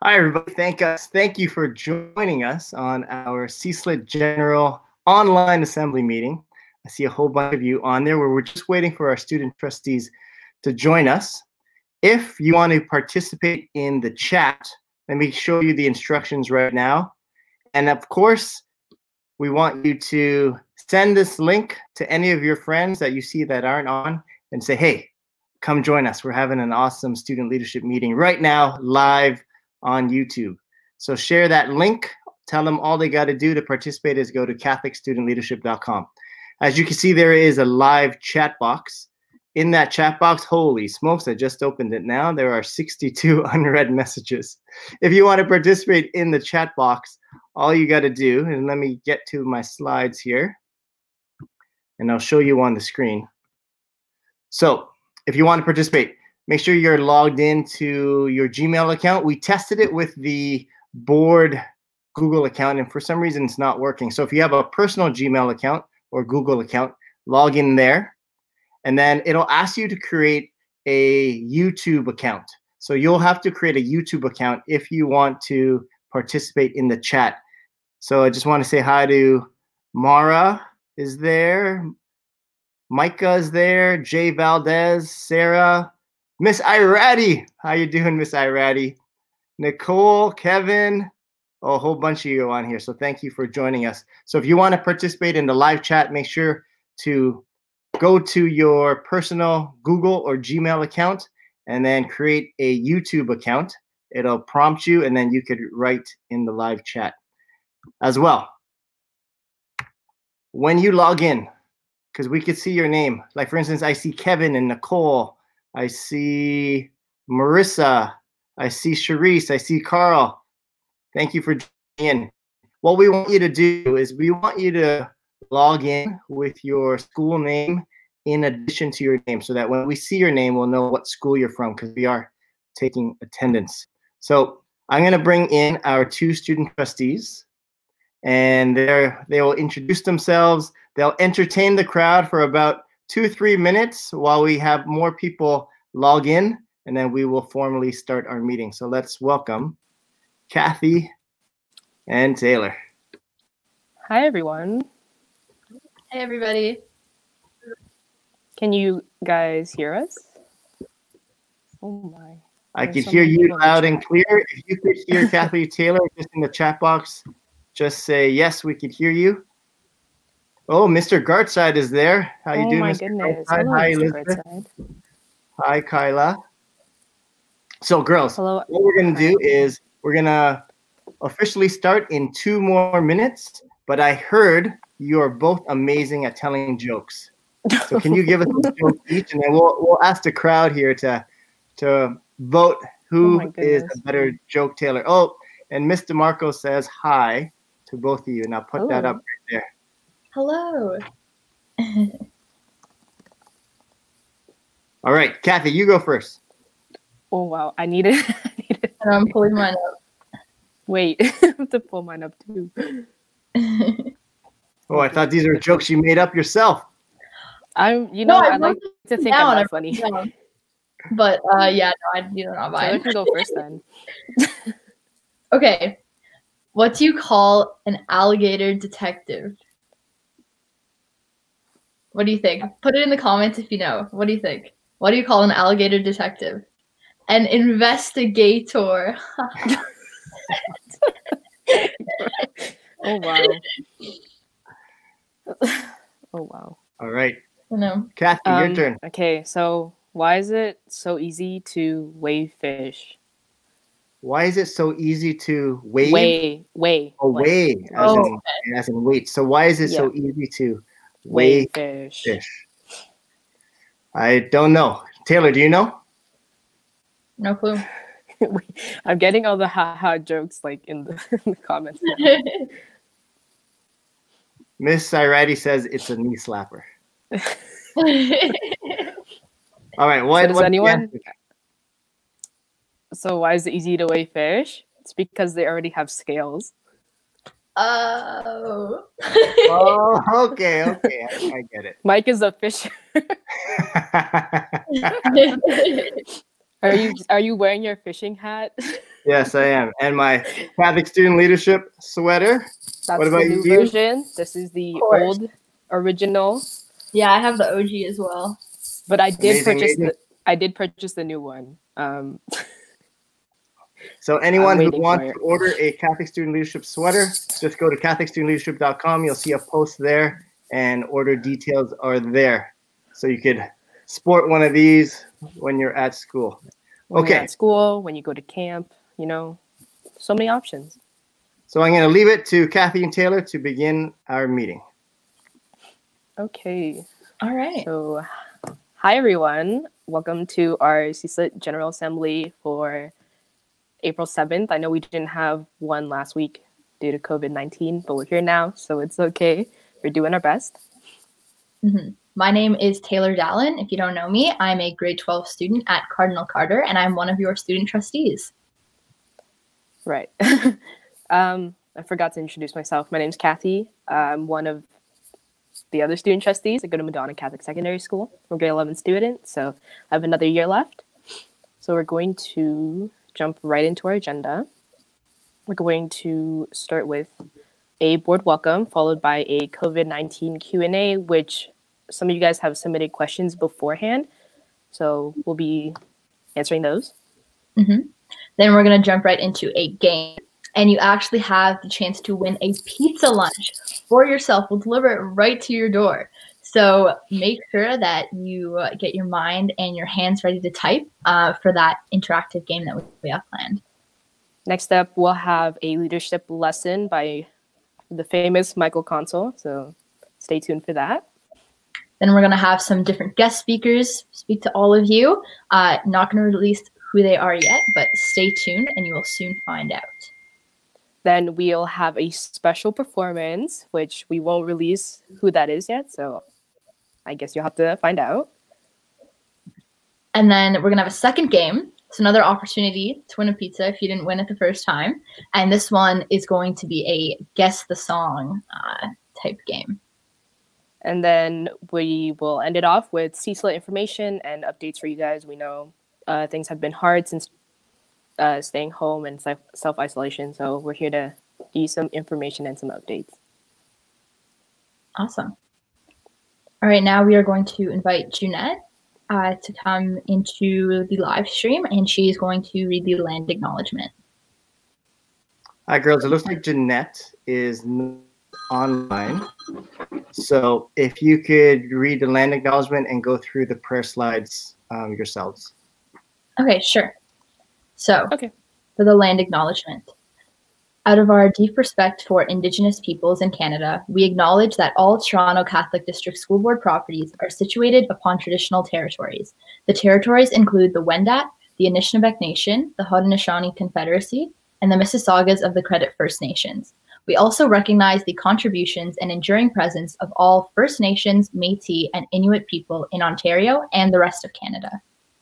Hi, everybody. Thank you for joining us on our CSLIT General Online Assembly meeting. I see a whole bunch of you on there where we're just waiting for our student trustees to join us. If you want to participate in the chat, let me show you the instructions right now. And of course, we want you to send this link to any of your friends that you see that aren't on and say, hey, come join us. We're having an awesome student leadership meeting right now, live on YouTube. So share that link. Tell them all they got to do to participate is go to catholicstudentleadership.com. As you can see, there is a live chat box. In that chat box, holy smokes, I just opened it now. There are 62 unread messages. If you want to participate in the chat box, all you got to do, and let me get to my slides here, and I'll show you on the screen. So if you want to participate, make sure you're logged into your Gmail account. We tested it with the board Google account, and for some reason it's not working. So if you have a personal Gmail account or Google account, log in there. And then it'll ask you to create a YouTube account. So you'll have to create a YouTube account if you want to participate in the chat. So I just want to say hi to Mara is there. Micah is there. Jay Valdez, Sarah, Miss Irati. How you doing, Miss Irati? Nicole, Kevin, a whole bunch of you on here. So thank you for joining us. So if you want to participate in the live chat, make sure to go to your personal Google or Gmail account and then create a YouTube account. It'll prompt you, and then you could write in the live chat as well. When you log in, because we could see your name. Like, for instance, I see Kevin and Nicole. I see Marissa. I see Sharice. I see Carl. Thank you for joining in. What we want you to do is we want you to log in with your school name in addition to your name so that when we see your name, we'll know what school you're from because we are taking attendance. So I'm going to bring in our two student trustees, and they will introduce themselves. They'll entertain the crowd for about 2-3 minutes while we have more people log in, and then we will formally start our meeting. So let's welcome Kathy and Taylor. Hi, everyone. Hey, everybody. Can you guys hear us? Oh, my. I could hear you loud and clear. If you could hear Kathy Taylor just in the chat box, just say, yes, we could hear you. Oh, Mr. Gartside is there. How you doing, Mr. Goodness. Gartside? Hello, Hi, Mr. Elizabeth. Gartside. Hi, Kyla. So, girls, Hello. what we're going to do is we're going to officially start in 2 more minutes, but I heard you are both amazing at telling jokes. So can you give us a joke each, and then we'll ask the crowd here to vote who is a better joke teller. Oh, and Miss DeMarco says hi to both of you, and I'll put that up right there. Hello. All right, Kathy, you go first. Oh, wow. I need it. And I'm pulling mine up. Wait, I have to pull mine up too. Oh, I thought these were jokes you made up yourself. I like to think I'm not funny. But yeah, no, you're not mine. So I can go first then. Okay. What do you call an alligator detective? What do you think? Put it in the comments if you know. What do you think? What do you call an alligator detective? An investigator. Oh, wow. Oh, wow. All right. No. Kathy, your turn. Okay, so why is it so easy to weigh fish? Why is it so easy to weigh? Weigh. Oh, weigh, as in weight. So why is it so easy to weigh fish? I don't know. Taylor, do you know? No clue. I'm getting all the ha-ha jokes like in the comments. Miss Irati says it's a knee slapper. All right. What does anyone? So why is it easy to weigh fish? It's because they already have scales. Oh. Oh, okay. I get it. Mike is a fisher. Are you wearing your fishing hat? Yes, I am. And my Catholic Student Leadership sweater. That's What about the new you? version. This is the Of course. old original. Yeah, I have the OG as well. But I did Amazing. purchase the new one. So anyone who waiting wants for it. to order a Catholic Student Leadership sweater, just go to CatholicStudentLeadership.com. You'll see a post there, and order details are there. So you could sport one of these when you're at school. When you're Okay. at school, when you go to camp, so many options. So I'm going to leave it to Kathy and Taylor to begin our meeting. Okay. All right. So, hi everyone. Welcome to our CSLIT General Assembly for April 7th. I know we didn't have one last week due to COVID-19, but we're here now, so it's okay. We're doing our best. Mm-hmm. My name is Taylor Dallin. If you don't know me, I'm a grade 12 student at Cardinal Carter, and I'm one of your student trustees. Right. I forgot to introduce myself. My name's Kathy. I'm one of the other student trustees. I go to Madonna Catholic Secondary School. I'm a grade 11 student, so I have another year left. So we're going to jump right into our agenda. We're going to start with a board welcome, followed by a COVID-19 Q&A, which some of you guys have submitted questions beforehand. So we'll be answering those. Mm-hmm. Then we're going to jump right into a game. And you actually have the chance to win a pizza lunch for yourself. We'll deliver it right to your door. So make sure that you get your mind and your hands ready to type for that interactive game that we have planned. Next up, we'll have a leadership lesson by the famous Michael Consul. So stay tuned for that. Then we're going to have some different guest speakers speak to all of you. Not going to release who they are yet, but stay tuned and you will soon find out. Then we'll have a special performance, which we won't release who that is yet. So I guess you'll have to find out. And then we're going to have a second game. It's another opportunity to win a pizza if you didn't win it the first time. And this one is going to be a guess the song type game. And then we will end it off with CSLIT information and updates for you guys. We know things have been hard since staying home and self-isolation. So we're here to give you some information and some updates. Awesome. All right, now we are going to invite Jeanette to come into the live stream, and she is going to read the land acknowledgement. Hi, girls. It looks like Jeanette is online. So if you could read the land acknowledgement and go through the prayer slides yourselves. Okay, sure. So, Okay. For the land acknowledgement. Out of our deep respect for Indigenous peoples in Canada, we acknowledge that all Toronto Catholic District School Board properties are situated upon traditional territories. The territories include the Wendat, the Anishinaabe Nation, the Haudenosaunee Confederacy, and the Mississaugas of the Credit First Nations. We also recognize the contributions and enduring presence of all First Nations, Métis, and Inuit people in Ontario and the rest of Canada.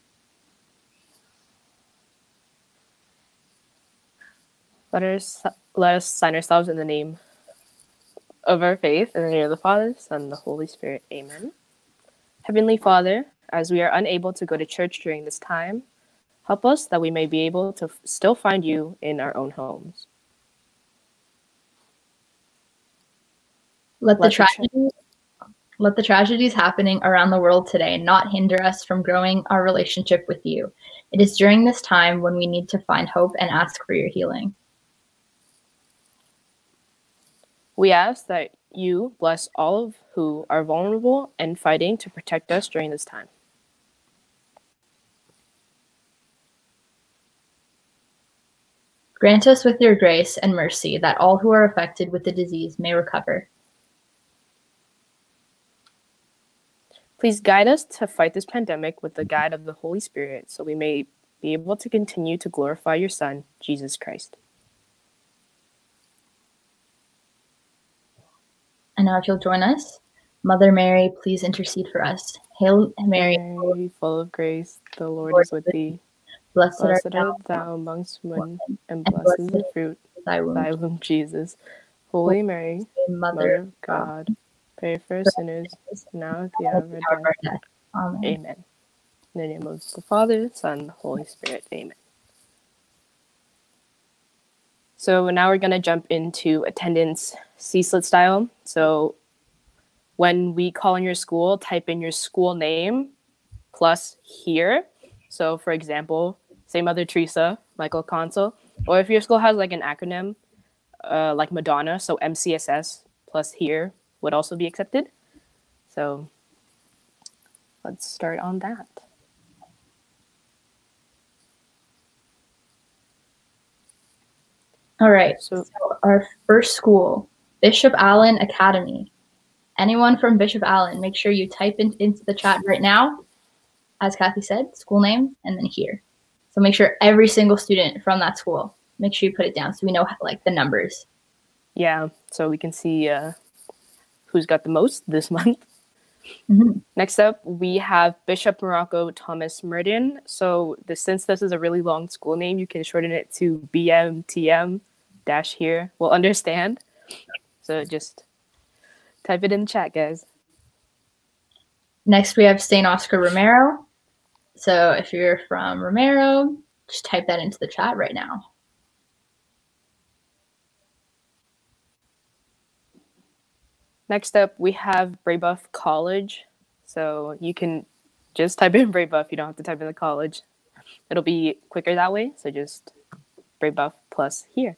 Let us sign ourselves in the name of our faith, in the name of the Father, Son, and the Holy Spirit. Amen. Heavenly Father, as we are unable to go to church during this time, help us that we may be able to still find you in our own homes. Let the tragedies happening around the world today not hinder us from growing our relationship with you. It is during this time when we need to find hope and ask for your healing. We ask that you bless all of who are vulnerable and fighting to protect us during this time. Grant us with your grace and mercy that all who are affected with the disease may recover. Please guide us to fight this pandemic with the guide of the Holy Spirit so we may be able to continue to glorify your Son, Jesus Christ. And now if you'll join us, Mother Mary, please intercede for us. Hail Mary, full of grace, the Lord is with thee. Blessed Blessed art art thou amongst women, and blessed is the fruit of thy womb, Jesus. Holy Mary, Mother of God, pray for us sinners, now at the hour of our death. Amen. Amen. In the name of the Father, Son, Holy Spirit. Amen. So now we're going to jump into attendance CSLIT style. So when we call in your school, type in your school name plus here. So for example, say Mother Teresa, Michael Consul. Or if your school has like an acronym, like Madonna, so MCSS plus here would also be accepted. So let's start on that. All right, So our first school, Bishop Allen Academy. Anyone from Bishop Allen, make sure you type into the chat right now, as Kathy said, school name, and then here. So make sure every single student from that school, make sure you put it down so we know like the numbers. yeah, so we can see who's got the most this month. Mm-hmm. Next up, we have Bishop Morocco Thomas Murden. So since this is a really long school name, you can shorten it to BMTM dash here. We'll understand. So just type it in the chat, guys. Next, we have St. Oscar Romero. So if you're from Romero, just type that into the chat right now. Next up, we have Brebeuf College. So you can just type in Brebeuf. You don't have to type in the college. It'll be quicker that way. So just Brebeuf plus here.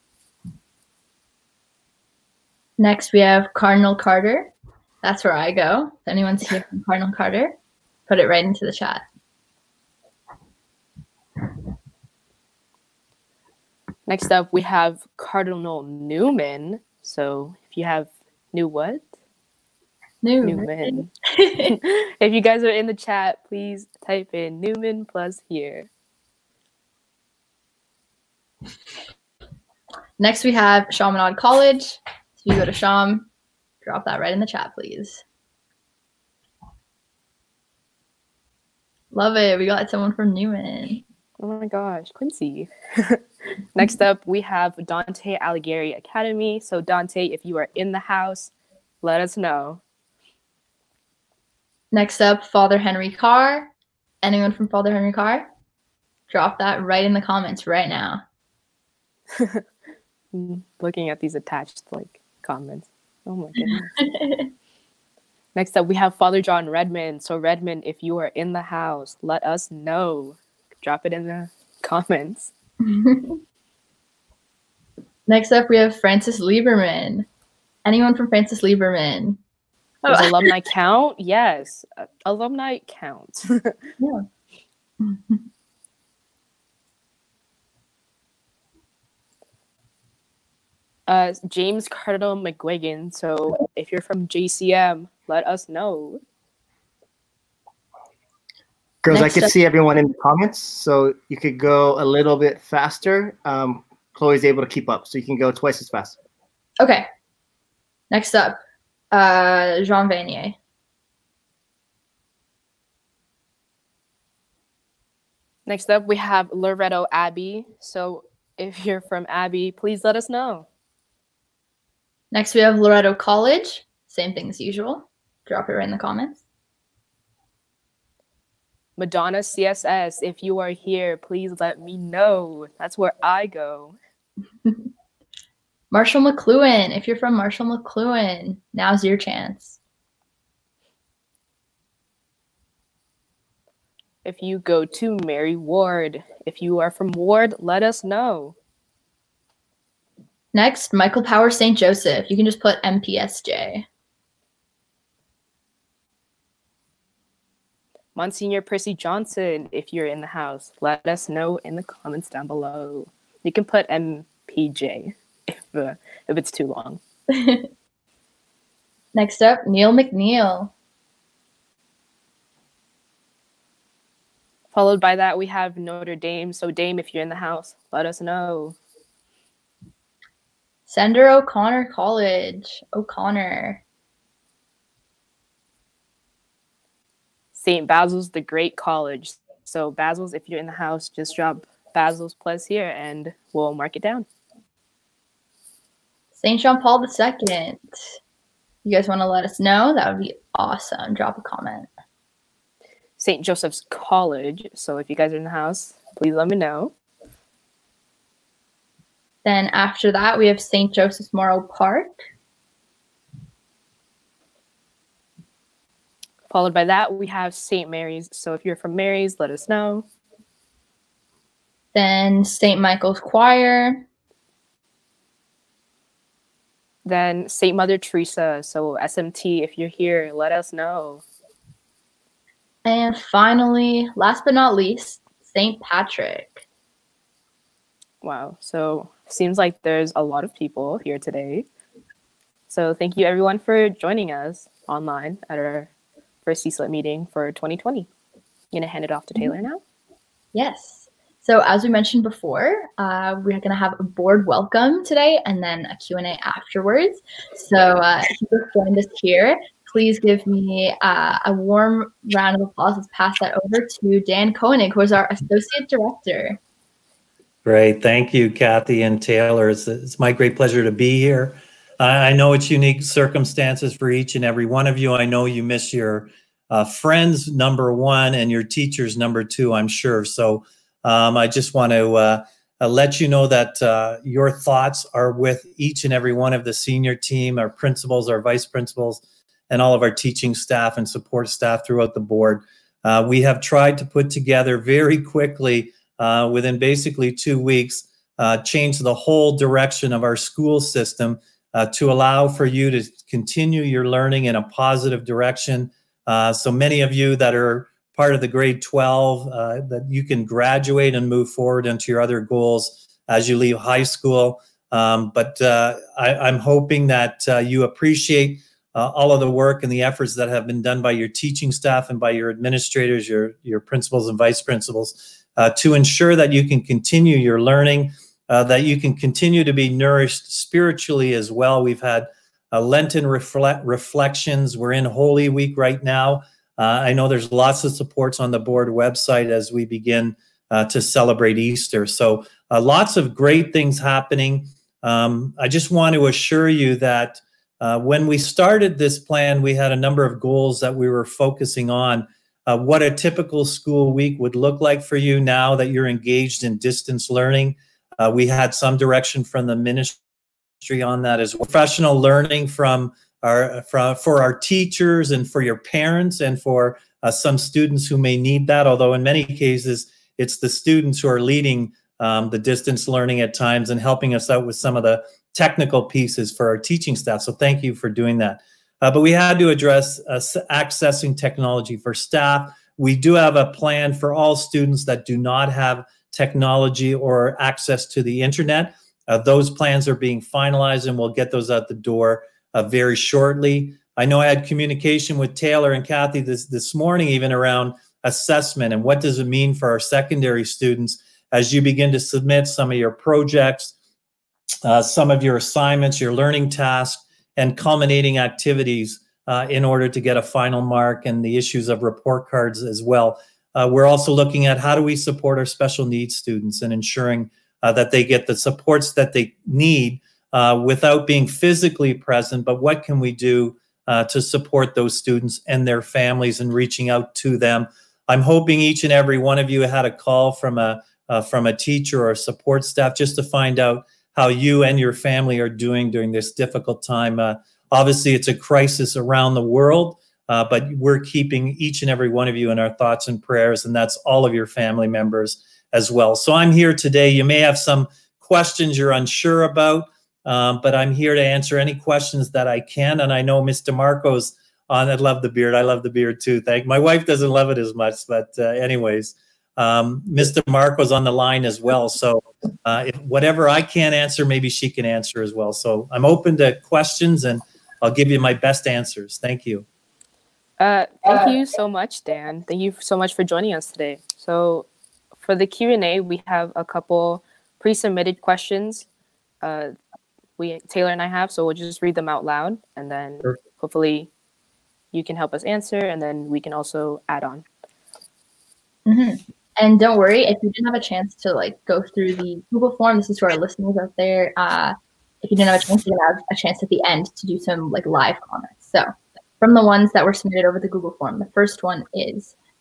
Next, we have Cardinal Carter. That's where I go. If anyone's here from Cardinal Carter, put it right into the chat. Next up, we have Cardinal Newman. So if you have Newman. If you guys are in the chat, please type in Newman plus here. Next, we have Chaminade College. So if you go to Cham, drop that right in the chat, please. Love it. We got someone from Newman. Oh my gosh, Quincy. Next up, we have Dante Alighieri Academy. So Dante, if you are in the house, let us know. Next up, Father Henry Carr. Anyone from Father Henry Carr? Drop that right in the comments right now. Looking at these attached comments. Oh my goodness. Next up, we have Father John Redmond. So Redmond, if you are in the house, let us know. Drop it in the comments. Next up, we have Francis Lieberman. Anyone from Francis Lieberman? Does alumni count? Yes. Alumni counts. Yeah. James Cardinal McGuigan. So if you're from JCM, let us know. Girls, I could see everyone in the comments, so you could go a little bit faster. Chloe's able to keep up, so you can go twice as fast. Okay. Next up, Jean Vanier. Next up, we have Loretto Abbey. So if you're from Abbey, please let us know. Next, we have Loretto College. Same thing as usual. Drop it right in the comments. Madonna CSS, if you are here, please let me know. That's where I go. Marshall McLuhan, if you're from Marshall McLuhan, now's your chance. If you go to Mary Ward, if you are from Ward, let us know. Next, Michael Power St. Joseph. You can just put MPSJ. Monsignor Percy Johnson, if you're in the house, let us know in the comments down below. You can put MPJ if it's too long. Next up, Neil McNeil. Followed by that, we have Notre Dame. So Dame, if you're in the house, let us know. Sender O'Connor College. O'Connor. St. Basil's the Great College. So Basil's, if you're in the house, just drop Basil's plus here and we'll mark it down. St. John Paul II. You guys want to let us know? That would be awesome. Drop a comment. St. Joseph's College. So if you guys are in the house, please let me know. Then after that, we have St. Joseph's Memorial Park. Followed by that, we have St. Mary's. So if you're from Mary's, let us know. Then St. Michael's Choir. Then St. Mother Teresa. So SMT, if you're here, let us know. And finally, last but not least, St. Patrick. Wow. So seems like there's a lot of people here today. So thank you everyone for joining us online at our first CSLIT meeting for 2020. I'm going to hand it off to Taylor now. Yes. So as we mentioned before, we're going to have a board welcome today and then a Q&A afterwards. So if you just joined us here, please give me a warm round of applause. Let's pass that over to Dan Koenig, who is our Associate Director. Great. Thank you, Kathy and Taylor. It's my great pleasure to be here. I know it's unique circumstances for each and every one of you. I know you miss your friends, number one, and your teachers, number two, I'm sure. So I just want to let you know that your thoughts are with each and every one of the senior team, our principals, our vice principals, and all of our teaching staff and support staff throughout the board. We have tried to put together very quickly, within basically 2 weeks, change the whole direction of our school system to allow for you to continue your learning in a positive direction. So many of you that are part of the grade 12, that you can graduate and move forward into your other goals as you leave high school. But I'm hoping that you appreciate all of the work and the efforts that have been done by your teaching staff and by your administrators, your principals and vice principals, to ensure that you can continue your learning, that you can continue to be nourished spiritually as well. We've had Lenten reflections. We're in Holy Week right now. I know there's lots of supports on the board website as we begin to celebrate Easter. So lots of great things happening. I just want to assure you that when we started this plan, we had a number of goals that we were focusing on. What a typical school week would look like for you now that you're engaged in distance learning. We had some direction from the ministry on that as well. Professional learning for our teachers and for your parents and for some students who may need that, although in many cases, it's the students who are leading the distance learning at times and helping us out with some of the technical pieces for our teaching staff. So thank you for doing that. But we had to address accessing technology for staff. We do have a plan for all students that do not have technology or access to the internet. Those plans are being finalized and we'll get those out the door very shortly. I know I had communication with Taylor and Kathy this morning even around assessment and what does it mean for our secondary students as you begin to submit some of your projects, some of your assignments, your learning tasks, and culminating activities in order to get a final mark and the issues of report cards as well. We're also looking at how do we support our special needs students and ensuring that they get the supports that they need without being physically present, but what can we do to support those students and their families and reaching out to them. I'm hoping each and every one of you had a call from a teacher or support staff just to find out how you and your family are doing during this difficult time. Obviously, it's a crisis around the world, but we're keeping each and every one of you in our thoughts and prayers, and that's all of your family members as well. So I'm here today. You may have some questions you're unsure about, but I'm here to answer any questions that I can. And I know Mr. Marco's on. I love the beard. I love the beard too. My wife doesn't love it as much, but anyways, Mr. Marco's on the line as well. So if whatever I can't answer, maybe she can answer as well. So I'm open to questions and I'll give you my best answers. Thank you. Thank you so much, Dan. Thank you so much for joining us today. So for the Q&A, we have a couple pre-submitted questions Taylor and I have, so we'll just read them out loud and then hopefully you can help us answer and then we can also add on. Mm-hmm. And don't worry, if you didn't have a chance to go through the Google form, this is to our listeners out there. If you didn't have a chance, you're gonna have a chance at the end to do some live comments. So from the ones that were submitted over the Google form, the first one is,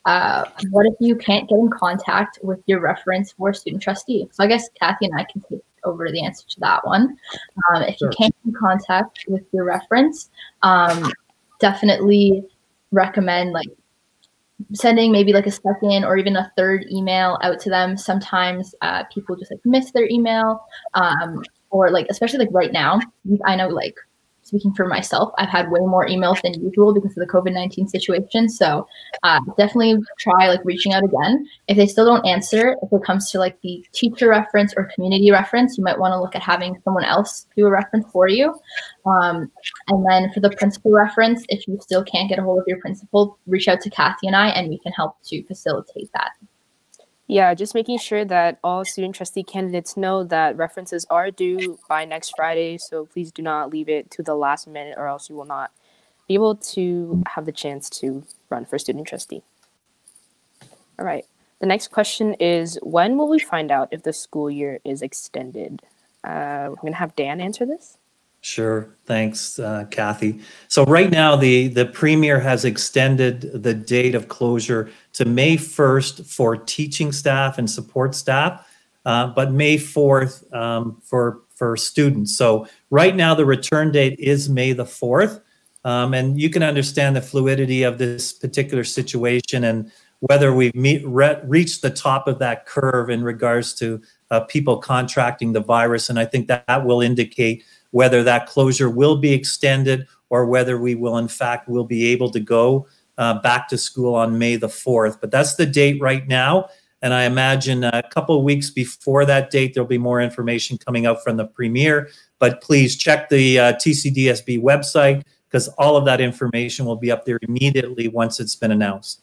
What if you can't get in contact with your reference for student trustee? So I guess Kathy and I can take over the answer to that one. If you can't get in contact with your reference, definitely recommend like sending maybe like a second or even a third email out to them. Sometimes people just like miss their email, or like especially like right now, I know like speaking for myself, I've had way more emails than usual because of the COVID-19 situation. So definitely try like reaching out again. If they still don't answer, if it comes to like the teacher reference or community reference, you might want to look at having someone else do a reference for you. And then for the principal reference, if you still can't get a hold of your principal, reach out to Kathy and I, and we can help to facilitate that. Yeah, just making sure that all student trustee candidates know that references are due by next Friday. So please do not leave it to the last minute, or else you will not be able to have the chance to run for student trustee. All right. The next question is, when will we find out if the school year is extended? We're going to have Dan answer this. Sure. Thanks, Kathy. So right now, the Premier has extended the date of closure to May 1st for teaching staff and support staff, but May 4th for students. So right now, the return date is May the 4th. And you can understand the fluidity of this particular situation and whether we've reached the top of that curve in regards to people contracting the virus. And I think that will indicate whether that closure will be extended or whether we will, in fact, will be able to go back to school on May the 4th. But that's the date right now. And I imagine a couple of weeks before that date, there'll be more information coming out from the Premier. But please check the TCDSB website, because all of that information will be up there immediately once it's been announced.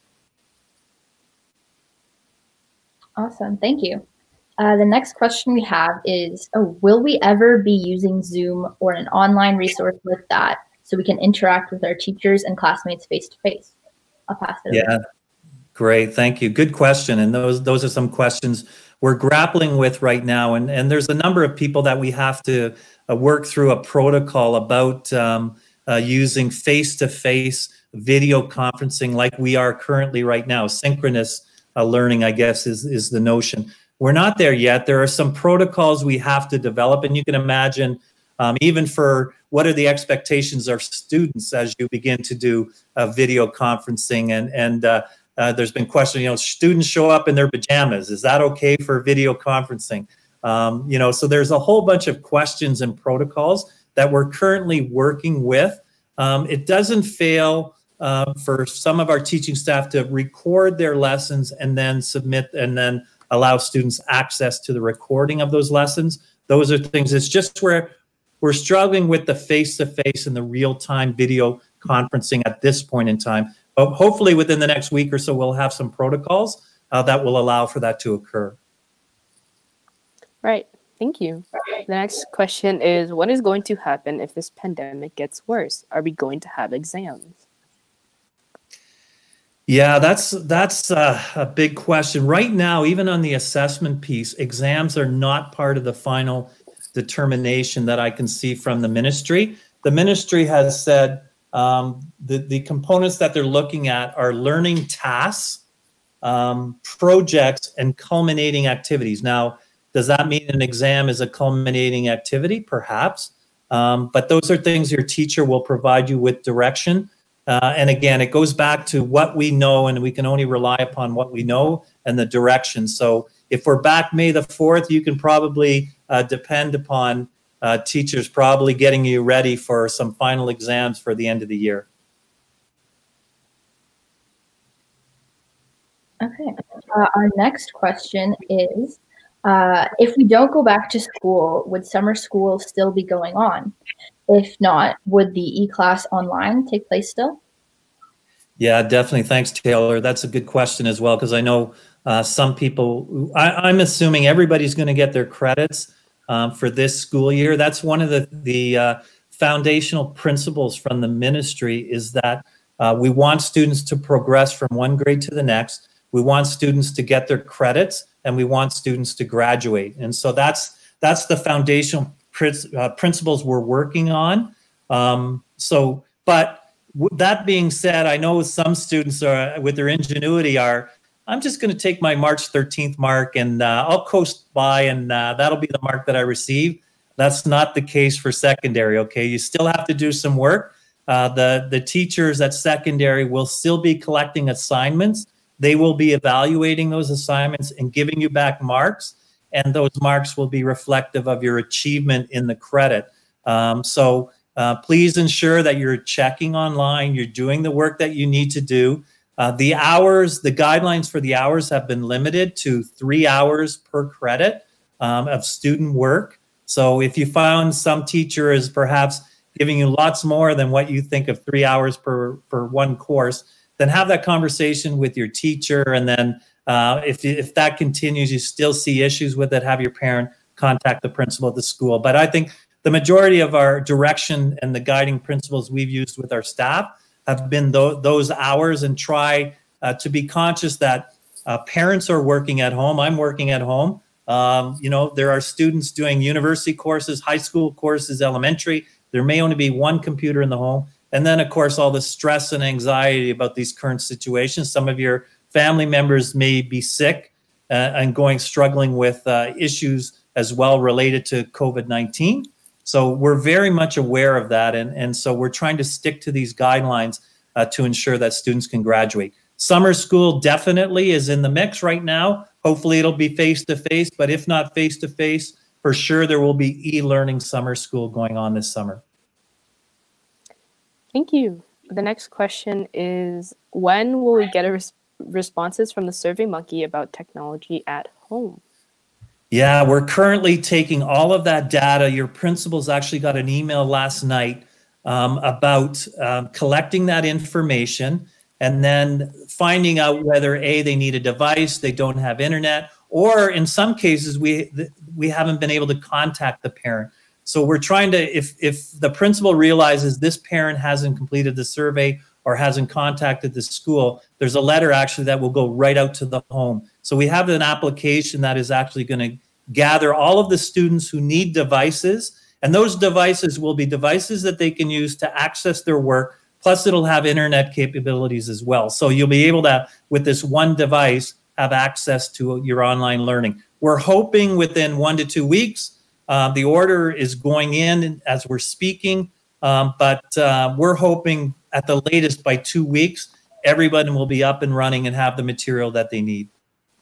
Awesome. Thank you. The next question we have is, will we ever be using Zoom or an online resource like that so we can interact with our teachers and classmates face-to-face? I'll pass it over. Yeah, great. Thank you. Good question. And those are some questions we're grappling with right now. And there's a number of people that we have to work through a protocol about using face-to-face video conferencing like we are currently right now. Synchronous learning, I guess, is the notion. We're not there yet. There are some protocols we have to develop, and you can imagine even for what are the expectations of students as you begin to do video conferencing, and there's been questions, students show up in their pajamas. Is that okay for video conferencing? So there's a whole bunch of questions and protocols that we're currently working with. It doesn't fail for some of our teaching staff to record their lessons and then submit and then allow students access to the recording of those lessons. Those are things, it's just where we're struggling with the face-to-face and the real-time video conferencing at this point in time. But hopefully within the next week or so, we'll have some protocols that will allow for that to occur. Right, thank you. The next question is, what is going to happen if this pandemic gets worse? Are we going to have exams? Yeah, that's a big question. Right now, even on the assessment piece, exams are not part of the final determination that I can see from the ministry. The ministry has said the components that they're looking at are learning tasks, projects, and culminating activities. Now, does that mean an exam is a culminating activity? Perhaps. But those are things your teacher will provide you with direction. And again, it goes back to what we know, and we can only rely upon what we know and the direction. So if we're back May the 4th, you can probably depend upon teachers probably getting you ready for some final exams for the end of the year. Okay. Our next question is, if we don't go back to school, would summer school still be going on? If not, would the e-class online take place still? Yeah, definitely. Thanks, Taylor. That's a good question as well, because I know some people, I'm assuming everybody's going to get their credits for this school year. That's one of the foundational principles from the ministry, is that we want students to progress from one grade to the next. We want students to get their credits, and we want students to graduate. And so that's the foundational principles we're working on. But That being said, I know some students are, with their ingenuity, I'm just going to take my March 13th mark and I'll coast by, and that'll be the mark that I receive. That's not the case for secondary, okay? You still have to do some work. The teachers at secondary will still be collecting assignments. They will be evaluating those assignments and giving you back marks, and those marks will be reflective of your achievement in the credit. So please ensure that you're checking online, you're doing the work that you need to do. The guidelines for the hours have been limited to 3 hours per credit of student work. So if you found some teacher is perhaps giving you lots more than what you think of 3 hours per one course, then have that conversation with your teacher. And then if that continues, you still see issues with it, have your parent contact the principal of the school. But I think the majority of our direction and the guiding principles we've used with our staff have been those hours, and try to be conscious that parents are working at home. I'm working at home. There are students doing university courses, high school courses, elementary. There may only be one computer in the home. And then, of course, all the stress and anxiety about these current situations. Some of your family members may be sick and struggling with issues as well related to COVID-19. So we're very much aware of that. And so we're trying to stick to these guidelines to ensure that students can graduate. Summer school definitely is in the mix right now. Hopefully it'll be face-to-face, but if not face-to-face, for sure there will be e-learning summer school going on this summer. Thank you. The next question is, when will we get responses from the SurveyMonkey about technology at home? Yeah, we're currently taking all of that data. Your principals actually got an email last night about collecting that information and then finding out whether they need a device, they don't have internet, or in some cases we haven't been able to contact the parent. So we're trying to, if the principal realizes this parent hasn't completed the survey or hasn't contacted the school, there's a letter actually that will go right out to the home. So we have an application that is actually going to gather all of the students who need devices, and those devices will be devices that they can use to access their work, plus it'll have internet capabilities as well. So you'll be able to, with this one device, have access to your online learning. We're hoping within 1 to 2 weeks. The order is going in as we're speaking, but we're hoping at the latest by 2 weeks, everybody will be up and running and have the material that they need.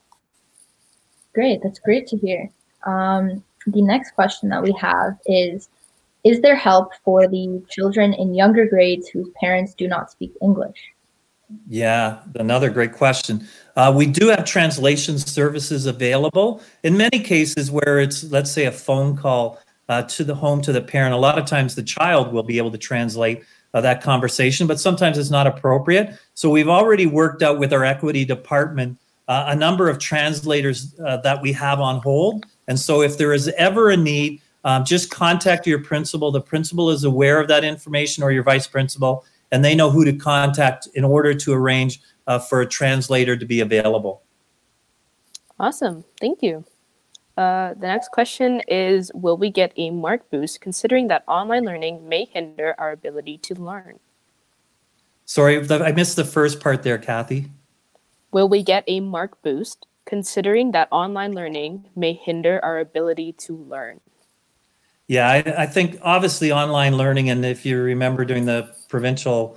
Great, that's great to hear. The next question that we have is there help for the children in younger grades whose parents do not speak English? Yeah, another great question. We do have translation services available. In many cases where it's, let's say, a phone call to the home to the parent, a lot of times the child will be able to translate that conversation, but sometimes it's not appropriate. So we've already worked out with our equity department a number of translators that we have on hold. And so if there is ever a need, just contact your principal. The principal is aware of that information, or your vice principal, and they know who to contact in order to arrange for a translator to be available. Awesome. Thank you. The next question is, will we get a mark boost considering that online learning may hinder our ability to learn? Sorry, I missed the first part there, Kathy. Will we get a mark boost considering that online learning may hinder our ability to learn? Yeah, I think obviously online learning, and if you remember during the provincial,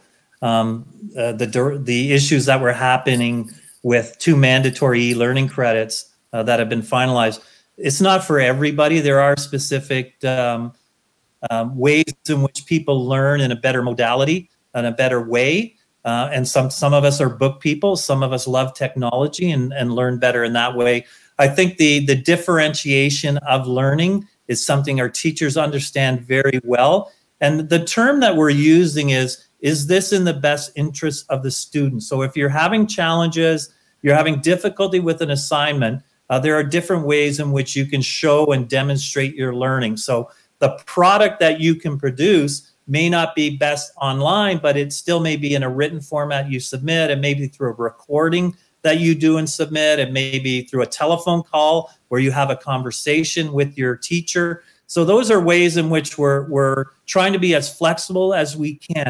the issues that were happening with 2 mandatory e-learning credits that have been finalized, it's not for everybody. There are specific ways in which people learn in a better modality, in a better way. And some of us are book people. Some of us love technology and learn better in that way. I think the differentiation of learning is something our teachers understand very well. And the term that we're using is this in the best interest of the student? So if you're having challenges, you're having difficulty with an assignment, there are different ways in which you can show and demonstrate your learning. So the product that you can produce may not be best online, but it still may be in a written format you submit. It may be through a recording that you do and submit. It may be through a telephone call where you have a conversation with your teacher. So those are ways in which we're trying to be as flexible as we can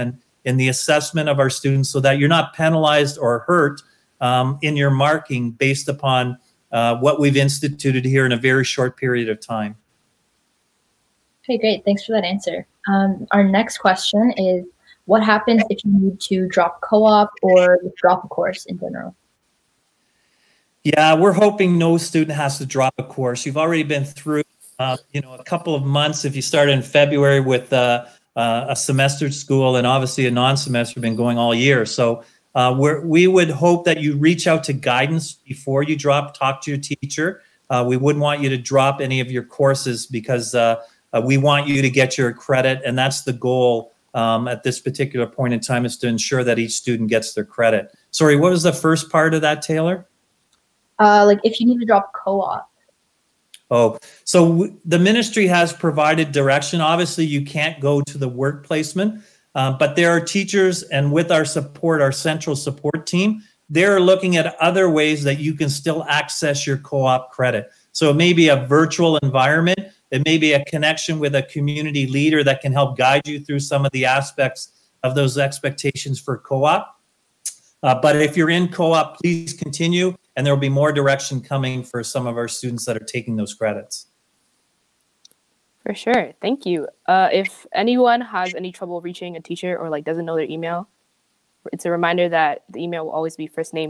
in the assessment of our students so that you're not penalized or hurt in your marking based upon what we've instituted here in a very short period of time. Okay, great. Thanks for that answer. Our next question is, what happens if you need to drop co-op or drop a course in general? Yeah, we're hoping no student has to drop a course. You've already been through, a couple of months. If you started in February with a semester school, and obviously a non-semester been going all year. So we would hope that you reach out to guidance before you drop, talk to your teacher. We wouldn't want you to drop any of your courses because we want you to get your credit, and that's the goal at this particular point in time, is to ensure that each student gets their credit. Sorry, what was the first part of that, Taylor? Like if you need to drop co-op. Oh, so the ministry has provided direction. Obviously, you can't go to the work placement, but there are teachers, and with our support, our central support team, they're looking at other ways that you can still access your co-op credit. So it may be a virtual environment. It may be a connection with a community leader that can help guide you through some of the aspects of those expectations for co-op. But if you're in co-op, please continue, and there will be more direction coming for some of our students that are taking those credits. For sure. Thank you. If anyone has any trouble reaching a teacher or doesn't know their email, it's a reminder that the email will always be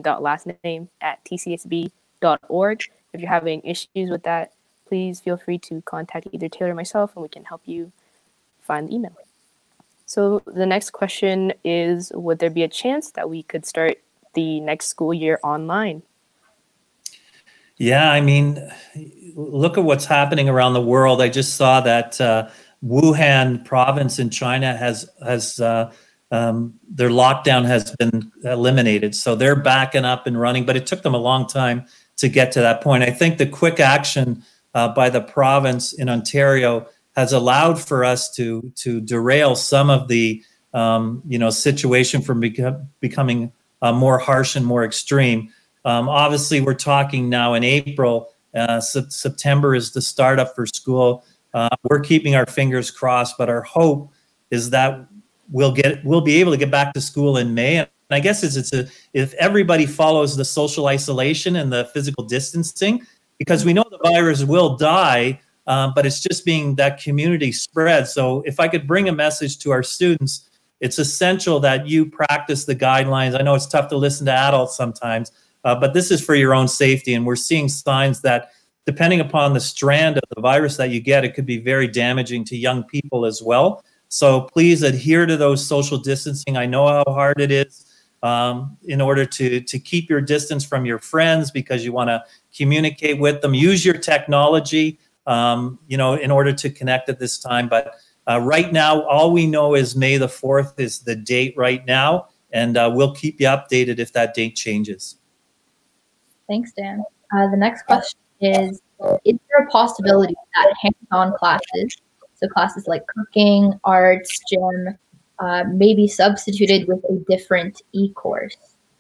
firstname.lastname@tcsb.org. If you're having issues with that, please feel free to contact either Taylor or myself, and we can help you find the email. So the next question is, would there be a chance that we could start the next school year online? Yeah, I mean, look at what's happening around the world. I just saw that Wuhan province in China has their lockdown has been eliminated. So they're backing up and running, but it took them a long time to get to that point. I think the quick action by the province in Ontario has allowed for us to derail some of the situation from becoming more harsh and more extreme. Obviously, we're talking now in April. September is the startup for school. We're keeping our fingers crossed, but our hope is that we'll be able to get back to school in May. And I guess if everybody follows the social isolation and the physical distancing, because we know the virus will die, but it's just being that community spread. So if I could bring a message to our students, it's essential that you practice the guidelines. I know it's tough to listen to adults sometimes, but this is for your own safety. And we're seeing signs that depending upon the strand of the virus that you get, it could be very damaging to young people as well. So please adhere to those social distancing. I know how hard it is in order to keep your distance from your friends because you want to communicate with them. Use your technology, in order to connect at this time. But right now, all we know is May the 4th is the date right now, and we'll keep you updated if that date changes. Thanks, Dan. The next question is there a possibility that hands-on classes, so classes like cooking, arts, gym, may be substituted with a different e-course?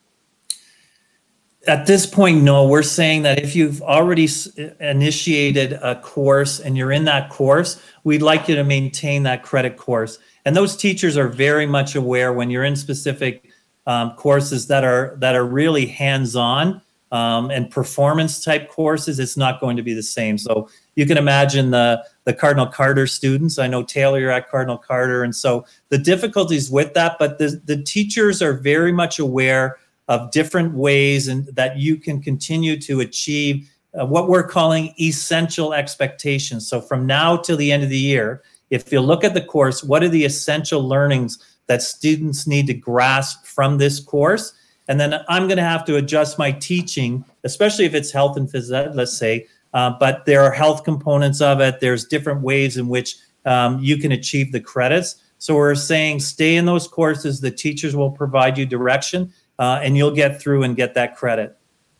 At this point, no. We're saying that if you've already initiated a course and you're in that course, we'd like you to maintain that credit course. And those teachers are very much aware when you're in specific courses that are really hands-on and performance type courses, it's not going to be the same. So you can imagine the Cardinal Carter students. I know, Taylor, you're at Cardinal Carter. And so the difficulties with that, but the teachers are very much aware of different ways and that you can continue to achieve what we're calling essential expectations. So from now till the end of the year, if you look at the course, what are the essential learnings that students need to grasp from this course? And then I'm going to have to adjust my teaching, especially if it's health and phys ed, let's say, but there are health components of it. There's different ways in which you can achieve the credits. So we're saying stay in those courses. The teachers will provide you direction. And you'll get through and get that credit.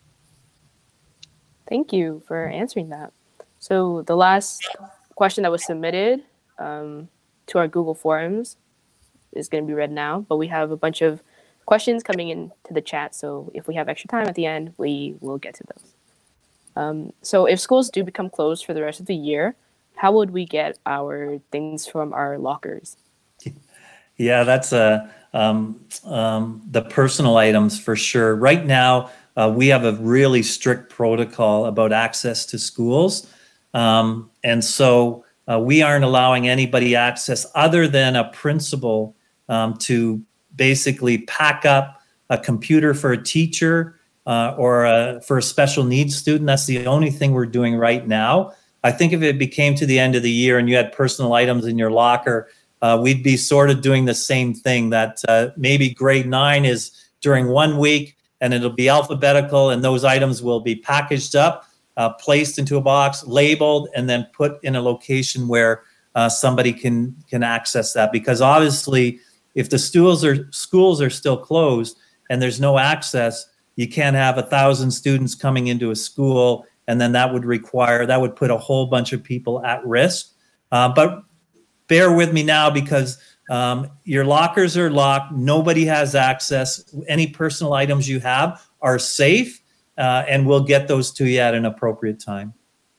Thank you for answering that. So the last question that was submitted to our Google Forms is going to be read now, but we have a bunch of questions coming into the chat. So if we have extra time at the end, we will get to those. So if schools do become closed for the rest of the year, how would we get our things from our lockers? Yeah, that's the personal items for sure. Right now, we have a really strict protocol about access to schools. And so we aren't allowing anybody access other than a principal to basically pack up a computer for a teacher or for a special needs student. That's the only thing we're doing right now. I think if it became to the end of the year and you had personal items in your locker, we'd be sort of doing the same thing, that maybe grade 9 is during 1 week and it'll be alphabetical, and those items will be packaged up, placed into a box, labeled, and then put in a location where somebody can access that. Because obviously, if the schools are still closed and there's no access, you can't have 1,000 students coming into a school, and then that would put a whole bunch of people at risk. But bear with me now, because your lockers are locked. Nobody has access. Any personal items you have are safe, and we'll get those to you at an appropriate time.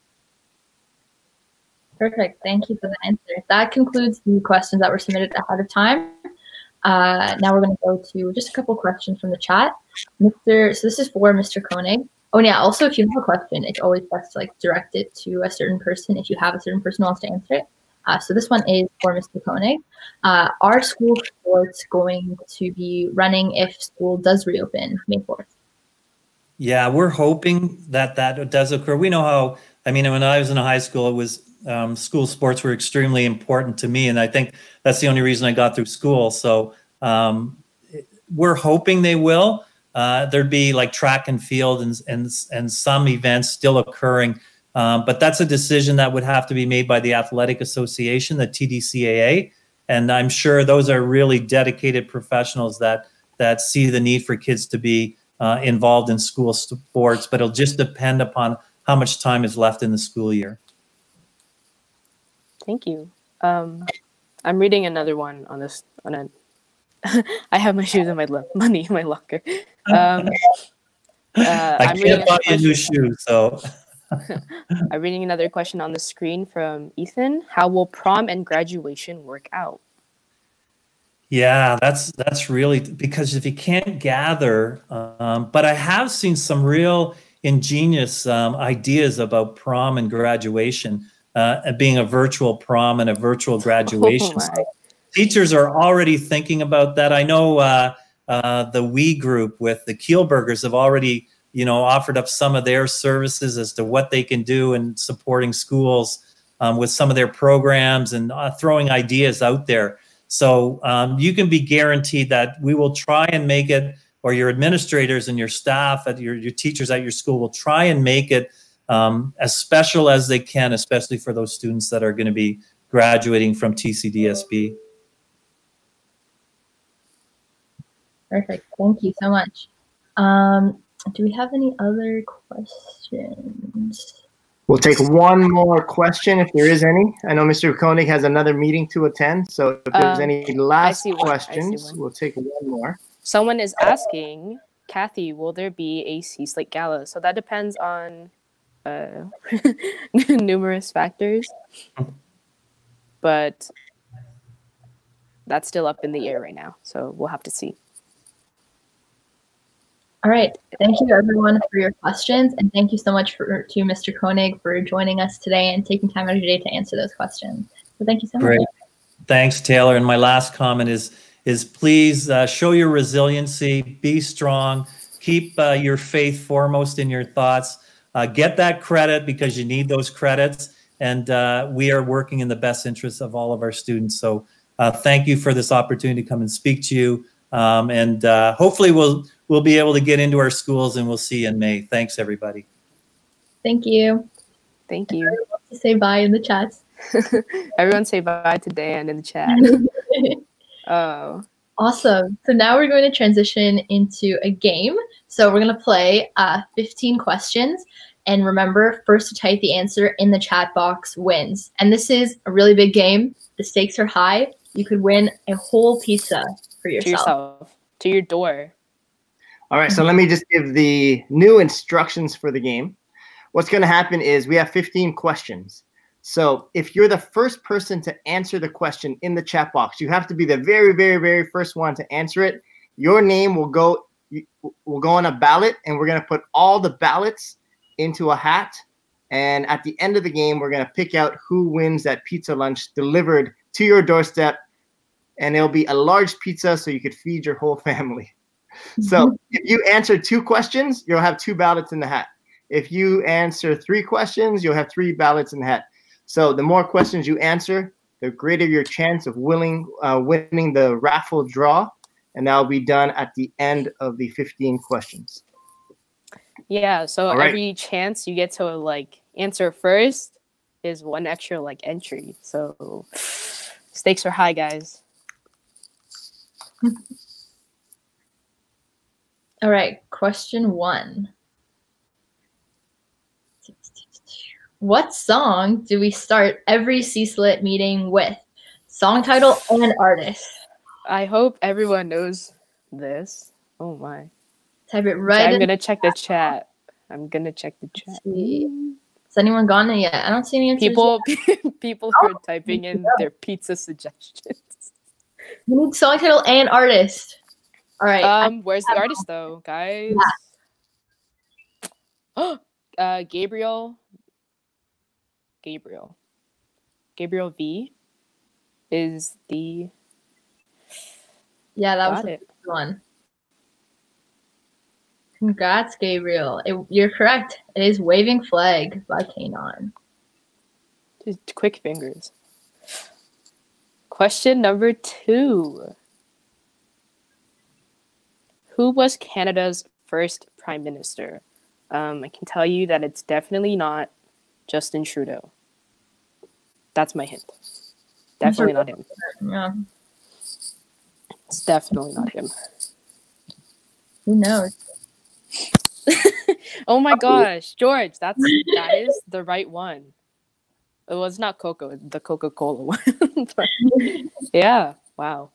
Perfect. Thank you for the answer. That concludes the questions that were submitted ahead of time. Now we're going to go to just a couple questions from the chat. So this is for Mr. Koenig. Oh, and yeah, also, if you have a question, it's always best to direct it to a certain person if you have a certain person who wants to answer it. So this one is for Mr. Koenig. Are school sports going to be running if school does reopen May 4th? Yeah, we're hoping that does occur. We know how, when I was in high school, it was school sports were extremely important to me. And I think that's the only reason I got through school. So we're hoping they will. There'd be track and field and some events still occurring. But that's a decision that would have to be made by the Athletic Association, the TDCAA. And I'm sure those are really dedicated professionals that see the need for kids to be involved in school sports. But it'll just depend upon how much time is left in the school year. Thank you. I'm reading another one on this. I have my shoes and my money in my locker. I can't buy you new shoes, so. I'm reading another question on the screen from Ethan. How will prom and graduation work out? Yeah, that's really, because if you can't gather, but I have seen some real ingenious ideas about prom and graduation, being a virtual prom and a virtual graduation. So teachers are already thinking about that. I know the We group with the Kielburgers have already offered up some of their services as to what they can do in supporting schools with some of their programs and throwing ideas out there. So you can be guaranteed that we will try and make it, or your administrators and your staff at your teachers at your school will try and make it as special as they can, especially for those students that are going to be graduating from TCDSB. Perfect. Thank you so much. Do we have any other questions? We'll take one more question if there is any. I know Mr. Koenig has another meeting to attend, so if there's any last questions, we'll take one more. Someone is asking, Kathy, will there be a CSLIT gala? So that depends on numerous factors, but that's still up in the air right now, so we'll have to see. All right. Thank you, everyone, for your questions. And thank you so much to Mr. Koenig for joining us today and taking time out of your day to answer those questions. So thank you so much. Thanks, Taylor. And my last comment is please show your resiliency, be strong, keep your faith foremost in your thoughts, get that credit because you need those credits. And we are working in the best interests of all of our students. So thank you for this opportunity to come and speak to you. And hopefully we'll be able to get into our schools, and we'll see you in May. Thanks, everybody. Thank you. Thank you. Everyone wants to say bye in the chat. Everyone say bye to Dan in the chat. Oh. Awesome. So now we're going to transition into a game. So we're going to play 15 questions. And remember, first to type the answer in the chat box wins. And this is a really big game. The stakes are high. You could win a whole pizza for yourself. To your door. All right, so let me just give the new instructions for the game. What's going to happen is we have 15 questions. So if you're the first person to answer the question in the chat box, you have to be the very, very, very first one to answer it. Your name will go on a ballot, and we're going to put all the ballots into a hat. And at the end of the game, we're going to pick out who wins that pizza lunch delivered to your doorstep. And it'll be a large pizza so you could feed your whole family. So if you answer 2 questions, you'll have 2 ballots in the hat. If you answer 3 questions, you'll have 3 ballots in the hat. So the more questions you answer, the greater your chance of winning the raffle draw. And that'll be done at the end of the 15 questions. Yeah, so every chance you get to like answer first is 1 extra like entry. So stakes are high, guys. All right, question 1. What song do we start every CSLIT meeting with? Song title and artist. I hope everyone knows this. Oh my. Type it right in. I'm gonna check the chat. Has anyone gotten it yet? I don't see any answers. People who are typing in their pizza suggestions. We need song title and artist. All right. Where's the artist though, guys? Yeah. Gabriel V is the. Yeah, that was the one. Congrats, Gabriel. You're correct. It is Waving Flag by Kanon. Just quick fingers. Question number 2. Who was Canada's first prime minister? I can tell you that it's definitely not Justin Trudeau. That's my hint. Definitely not him. Yeah. It's definitely not him. Who knows? Oh my gosh, George, that is the right one. It was not Coco, the Coca-Cola one. But, yeah, wow.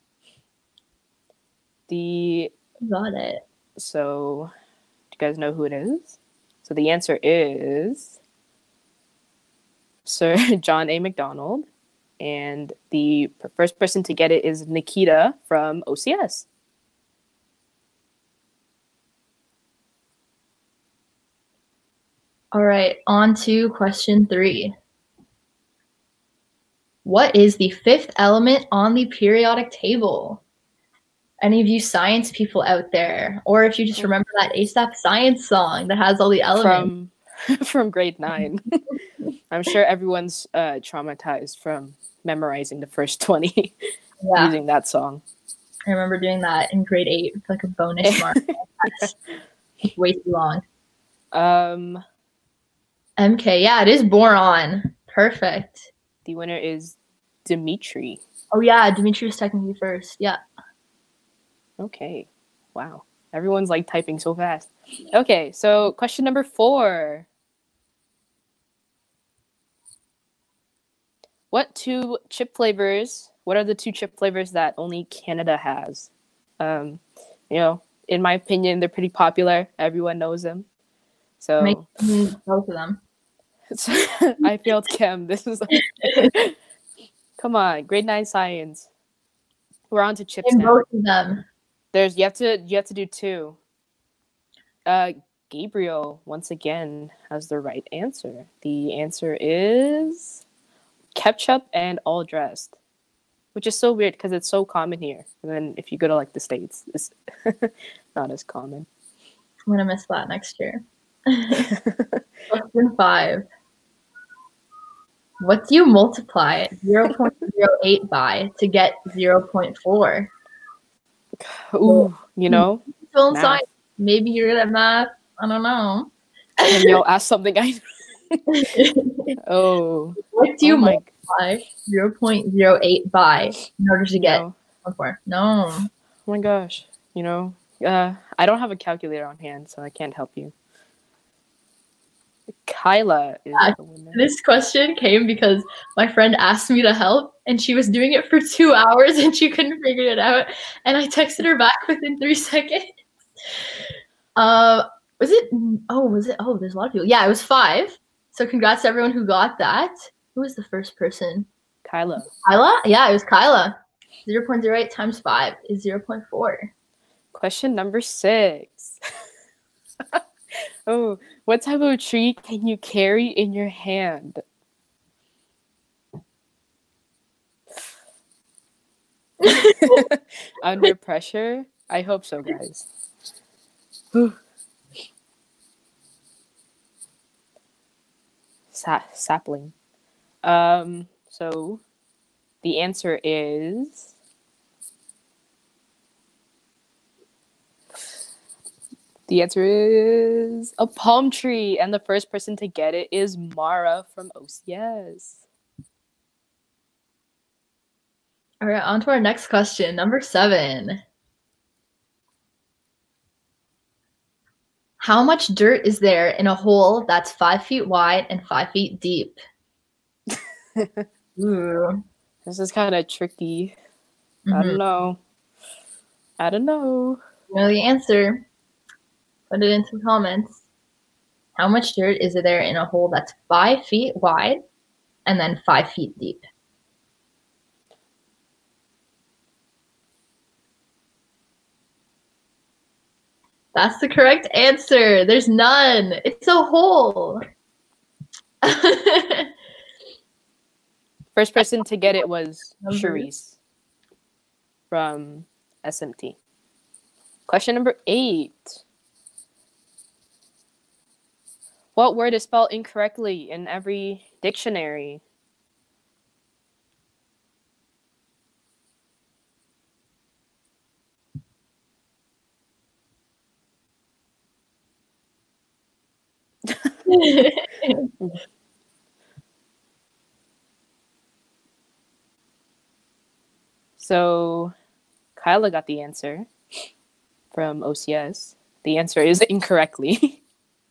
Got it. So, do you guys know who it is? So the answer is Sir John A. Macdonald, and the first person to get it is Nikita from OCS. All right, on to question 3. What is the 5th element on the periodic table? Any of you science people out there, or if you just remember that ASAP Science song that has all the elements from grade 9. I'm sure everyone's traumatized from memorizing the first 20 using that song. I remember doing that in grade 8 with like a bonus mark. That's way too long. MK, yeah, it is boron. Perfect. The winner is Dimitri. Oh yeah, Dimitri was technically first. Yeah. Okay. Wow. Everyone's like typing so fast. Okay, so question number 4. What are the 2 chip flavors that only Canada has? In my opinion, they're pretty popular. Everyone knows them. So make both of them. I failed chem. This is come on, grade 9 science. We're on to chips now. Both of them. You have to do 2. Gabriel once again has the right answer. The answer is ketchup and all dressed, which is so weird because it's so common here. And then if you go to like the States, it's not as common. I'm gonna miss that next year. Question 5. What do you multiply 0.08 by to get 0.4? Ooh, Film science. Maybe you're good at math. I don't know. And you'll ask something I Oh. What do you multiply 0.08 by in order to get 0.4? No. Oh my gosh. I don't have a calculator on hand, so I can't help you. Kyla is the winner. This question came because my friend asked me to help, and she was doing it for 2 hours, and she couldn't figure it out. And I texted her back within 3 seconds. Was it? Oh, there's a lot of people. Yeah, it was 5. So congrats to everyone who got that. Who was the first person? Kyla. Kyla? Yeah, it was Kyla. 0.08 times 5 is 0.4. Question number 6. Oh, what type of tree can you carry in your hand? Under pressure? I hope so, guys. Sapling. So the answer is a palm tree, and the first person to get it is Mara from OCS. All right, on to our next question, number 7. How much dirt is there in a hole that's 5 feet wide and 5 feet deep? Ooh. This is kind of tricky. Mm-hmm. I don't know. You know the answer. Put it into the comments. How much dirt is there in a hole that's 5 feet wide and then 5 feet deep? That's the correct answer. There's none. It's a hole. First person to get it was Charisse from SMT. Question number 8. What word is spelled incorrectly in every dictionary? So Kyla got the answer from OCS. The answer is incorrectly.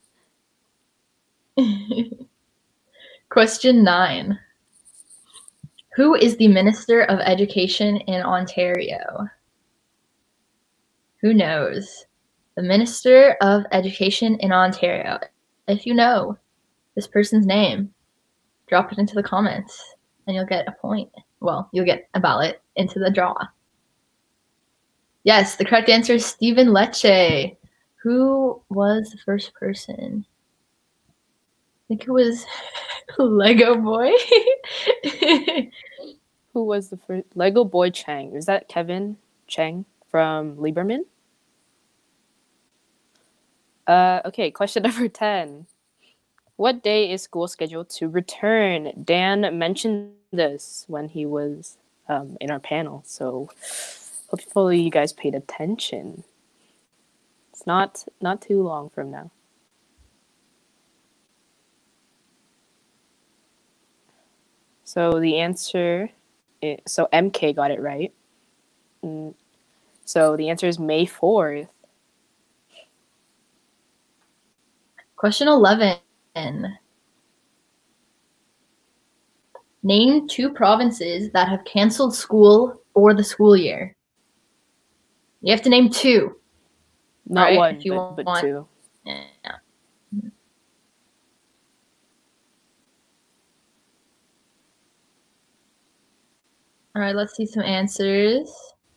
Question 9. Who is the Minister of Education in Ontario? Who knows? The Minister of Education in Ontario. If you know this person's name, drop it into the comments and you'll get a point. Well, you'll get a ballot into the draw. Yes, the correct answer is Stephen Lecce. Who was the first person? I think it was Lego Boy. Who was the first? Lego Boy Chang. Is that Kevin Chang from Lieberman? Okay, question number 10. What day is school scheduled to return? Dan mentioned this when he was in our panel, so hopefully you guys paid attention. It's not too long from now. So the answer is, so MK got it right. So the answer is May 4th. Question 11. Name 2 provinces that have canceled school for the school year. You have to name 2. Not right? one, If you but want 2. Yeah. All right, let's see some answers.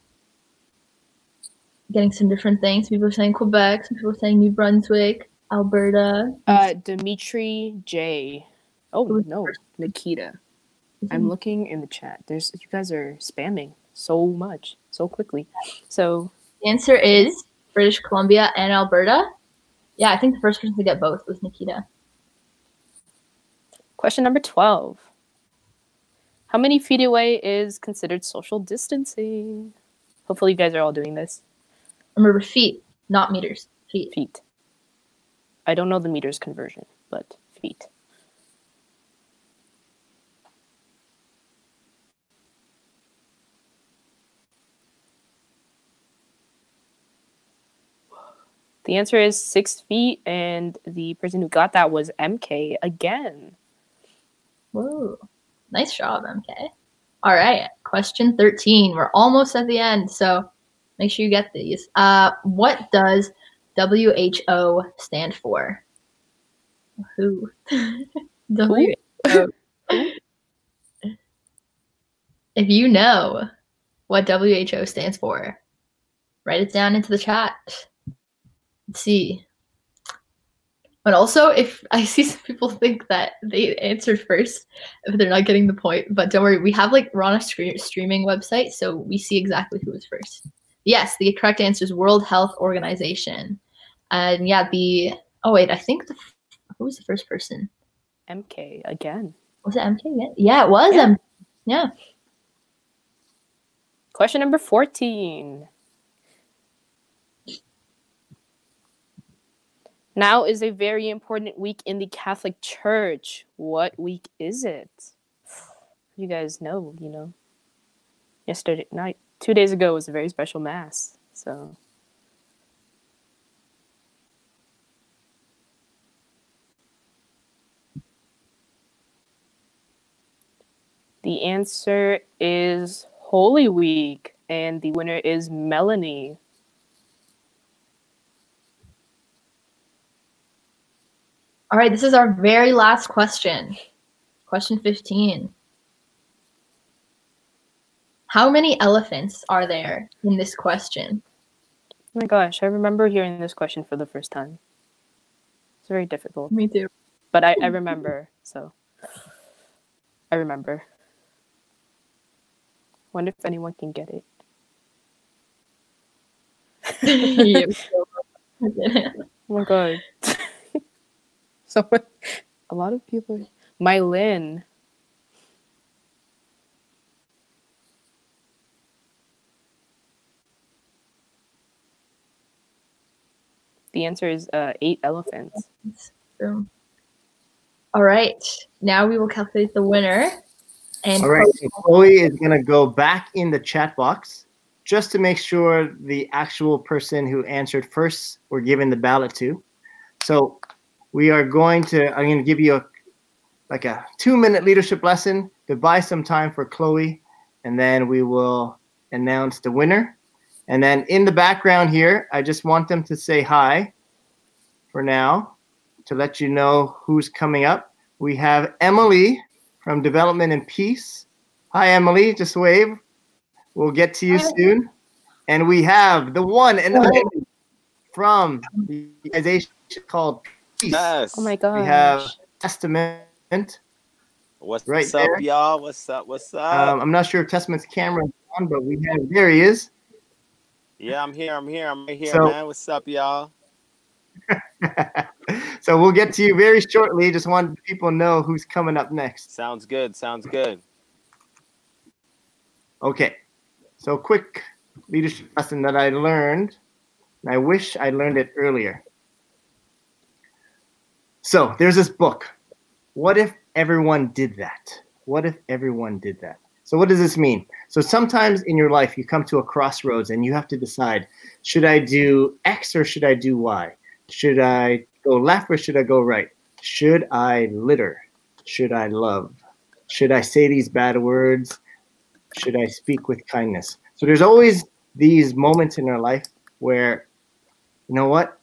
Getting some different things. People are saying Quebec. Some people are saying New Brunswick, Alberta. Dimitri J. Oh no, Nikita. I'm looking in the chat. You guys are spamming so much, so quickly. So the answer is British Columbia and Alberta. Yeah, I think the first person to get both was Nikita. Question number 12. How many feet away is considered social distancing? Hopefully you guys are all doing this. Remember, feet, not meters. Feet. I don't know the meters conversion, but feet. The answer is 6 feet, and the person who got that was MK again. Whoa. Nice job, MK. All right, question 13. We're almost at the end, so make sure you get these. What does WHO stand for? Who? WHO. If you know what WHO stands for, write it down into the chat. Let's see. But also, if I see some people think that they answered first, if they're not getting the point, but don't worry, we have we're on a streaming website, so we see exactly who was first. Yes, the correct answer is World Health Organization. And yeah, oh wait, I think who was the first person? MK again. Was it MK again? Yeah, it was. Yeah. Yeah. Question number 14. Now is a very important week in the Catholic Church. What week is it? You guys know, yesterday night, 2 days ago was a very special mass. So the answer is Holy Week, and the winner is Melanie. All right, this is our very last question. Question 15. How many elephants are there in this question? Oh my gosh, I remember hearing this question for the first time. It's very difficult. Me too. But I remember, so I remember. Wonder if anyone can get it. Oh my god. Someone, a lot of people. Mylin. The answer is 8 elephants. All right, now we will calculate the winner. And all right, so Chloe is going to go back in the chat box just to make sure the actual person who answered first we're giving the ballot to. So I'm going to give you a 2-minute leadership lesson to buy some time for Chloe, and then we will announce the winner. And then in the background here, I just want them to say hi for now to let you know who's coming up. We have Emily from Development and Peace. Hi, Emily, just wave. We'll get to you soon. And we have the one and only from the organization called Peace. Yes. Oh my gosh. We have Testament. What's right up, there. y'all? What's up? I'm not sure if Testament's camera is on, but there he is. Yeah, I'm here. I'm right here, So- man. What's up, y'all? So we'll get to you very shortly. Just want people to know who's coming up next. Sounds good. Okay. So quick leadership lesson that I learned. And I wish I learned it earlier. So there's this book. What if everyone did that? What if everyone did that? So what does this mean? So sometimes in your life, you come to a crossroads and you have to decide, should I do X or should I do Y? Should I go left or should I go right? Should I litter? Should I love? Should I say these bad words? Should I speak with kindness? So there's always these moments in our life where, you know what?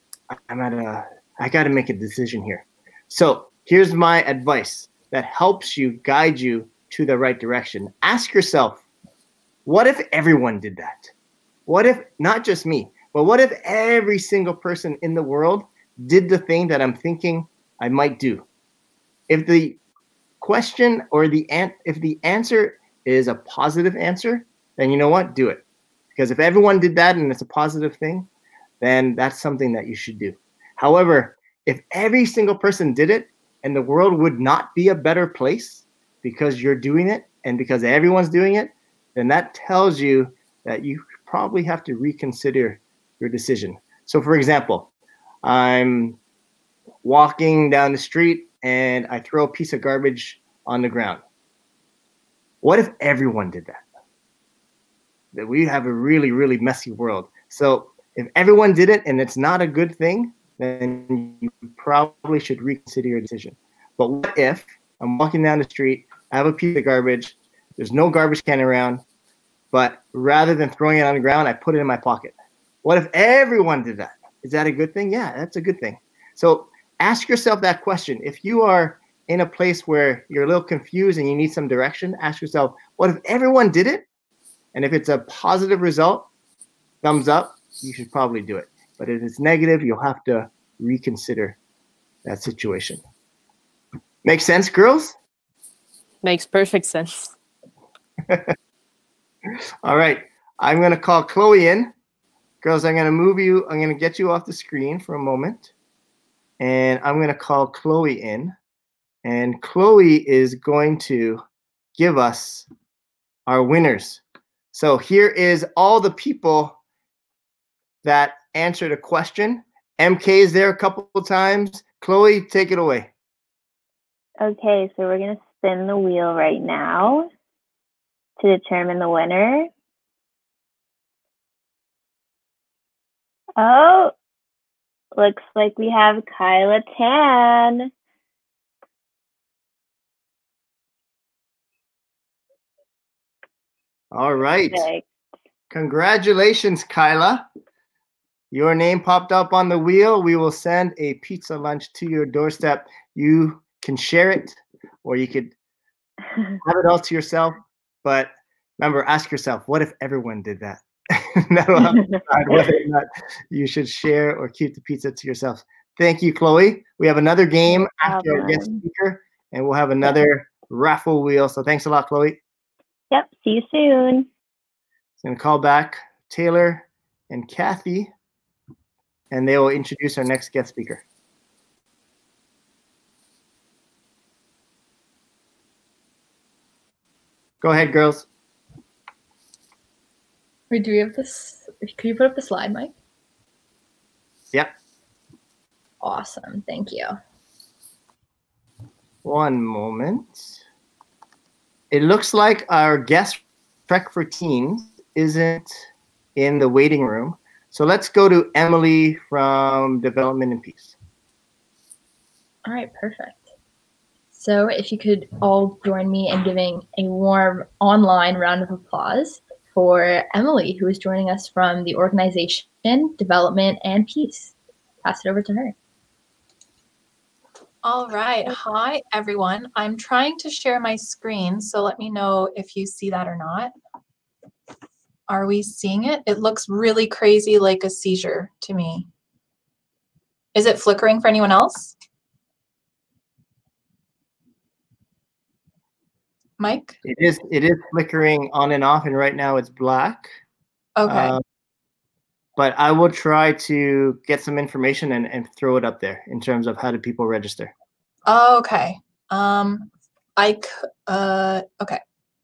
I got to make a decision here. So here's my advice that helps you guide you to the right direction. Ask yourself, what if everyone did that? What if, not just me, but what if every single person in the world did the thing that I'm thinking I might do? If the question or if the answer is a positive answer, then you know what? Do it. Because if everyone did that and it's a positive thing, then that's something that you should do. However, if every single person did it and the world would not be a better place because you're doing it and because everyone's doing it, then that tells you that you probably have to reconsider your decision. So for example, I'm walking down the street and I throw a piece of garbage on the ground. What if everyone did that? That we have a really, really messy world. So if everyone did it and it's not a good thing, then you probably should reconsider your decision. But what if I'm walking down the street, I have a piece of garbage, there's no garbage can around, but rather than throwing it on the ground, I put it in my pocket. What if everyone did that? Is that a good thing? Yeah, that's a good thing. So ask yourself that question. If you are in a place where you're a little confused and you need some direction, ask yourself, what if everyone did it? And if it's a positive result, thumbs up, you should probably do it. But if it's negative, you'll have to reconsider that situation. Make sense, girls? Makes perfect sense. All right. I'm going to call Chloe in. Girls, I'm going to move you. I'm going to get you off the screen for a moment. And I'm going to call Chloe in. And Chloe is going to give us our winners. So here is all the people that answered a question. MK is there a couple of times. Chloe, take it away. Okay, so we're going to spin the wheel right now to determine the winner. Oh, looks like we have Kyla Tan. All right. Perfect. Congratulations, Kyla. Your name popped up on the wheel. We will send a pizza lunch to your doorstep. You can share it, or you could have it all to yourself. But remember, ask yourself, what if everyone did that? That'll help you decide whether or not you should share or keep the pizza to yourself. Thank you, Chloe. We have another game after our guest speaker, and we'll have another raffle wheel. So thanks a lot, Chloe. Yep, see you soon. I'm going to call back Taylor and Kathy, and they will introduce our next guest speaker. Go ahead, girls. Wait, do we have this? Could you put up the slide, Mike? Yep. Awesome. Thank you. One moment. It looks like our guest Trek for Teens isn't in the waiting room. So let's go to Emily from Development and Peace. All right, perfect. So if you could all join me in giving a warm online round of applause for Emily, who is joining us from the organization Development and Peace. Pass it over to her. All right. Hi, everyone. I'm trying to share my screen, so let me know if you see that or not. Are we seeing it? It looks really crazy like a seizure to me. Is it flickering for anyone else? Mike? It is flickering on and off, and right now it's black. Okay. But I will try to get some information and throw it up there in terms of how do people register. Okay. Okay.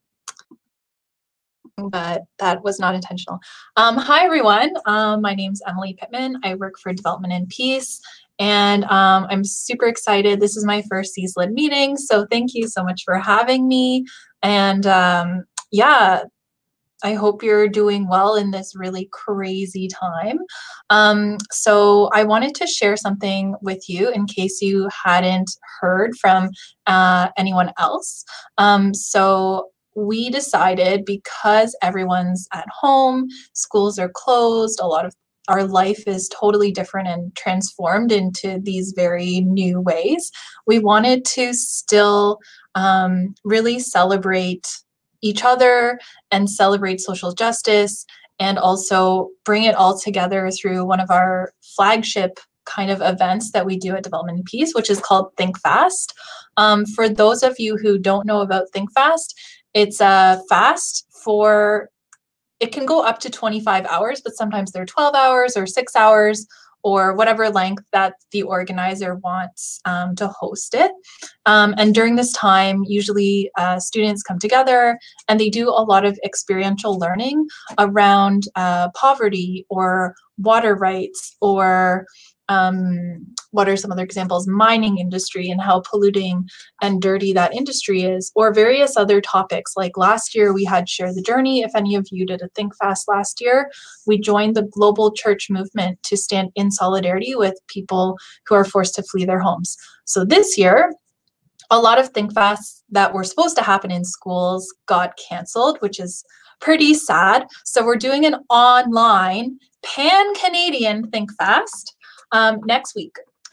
But that was not intentional. Hi, everyone. My name's Emily Pittman. I work for Development and Peace, and I'm super excited. This is my first CSLIT meeting, so thank you so much for having me. And yeah, I hope you're doing well in this really crazy time. So I wanted to share something with you in case you hadn't heard from anyone else. So we decided, because everyone's at home, schools are closed, a lot of our life is totally different and transformed into these very new ways. We wanted to still really celebrate each other and celebrate social justice, and also bring it all together through one of our flagship kind of events that we do at Development and Peace, which is called Think Fast. For those of you who don't know about Think Fast, it's a fast for, it can go up to 25 hours, but sometimes they're 12 hours or 6 hours or whatever length that the organizer wants to host it. And during this time, usually students come together and they do a lot of experiential learning around poverty or water rights, or what are some other examples? Mining industry and how polluting and dirty that industry is, or various other topics. Like last year we had Share the Journey. If any of you did a Think Fast last year, we joined the global church movement to stand in solidarity with people who are forced to flee their homes. So this year, a lot of Think Fasts that were supposed to happen in schools got canceled, which is pretty sad. So we're doing an online pan-Canadian Think Fast next week.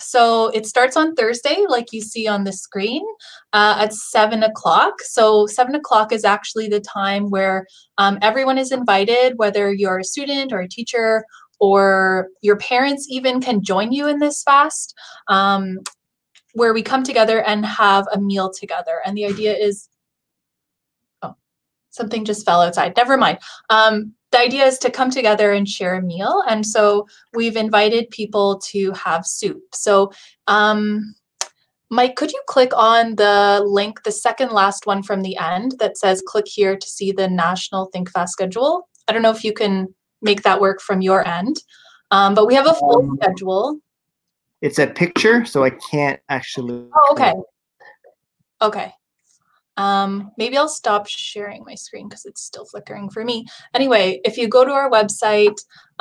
So it starts on Thursday, like you see on the screen, at 7 o'clock. So 7 o'clock is actually the time where everyone is invited, whether you're a student or a teacher or your parents even can join you in this fast, where we come together and have a meal together. And the idea is, oh, something just fell outside. Never mind. The idea is to come together and share a meal. And so we've invited people to have soup. So Mike, could you click on the link, the second last one from the end that says click here to see the National Think Fast schedule? I don't know if you can make that work from your end, but we have a full schedule. It's a picture, so I can't actually. Oh, okay. Okay. Maybe I'll stop sharing my screen because it's still flickering for me. Anyway, if you go to our website,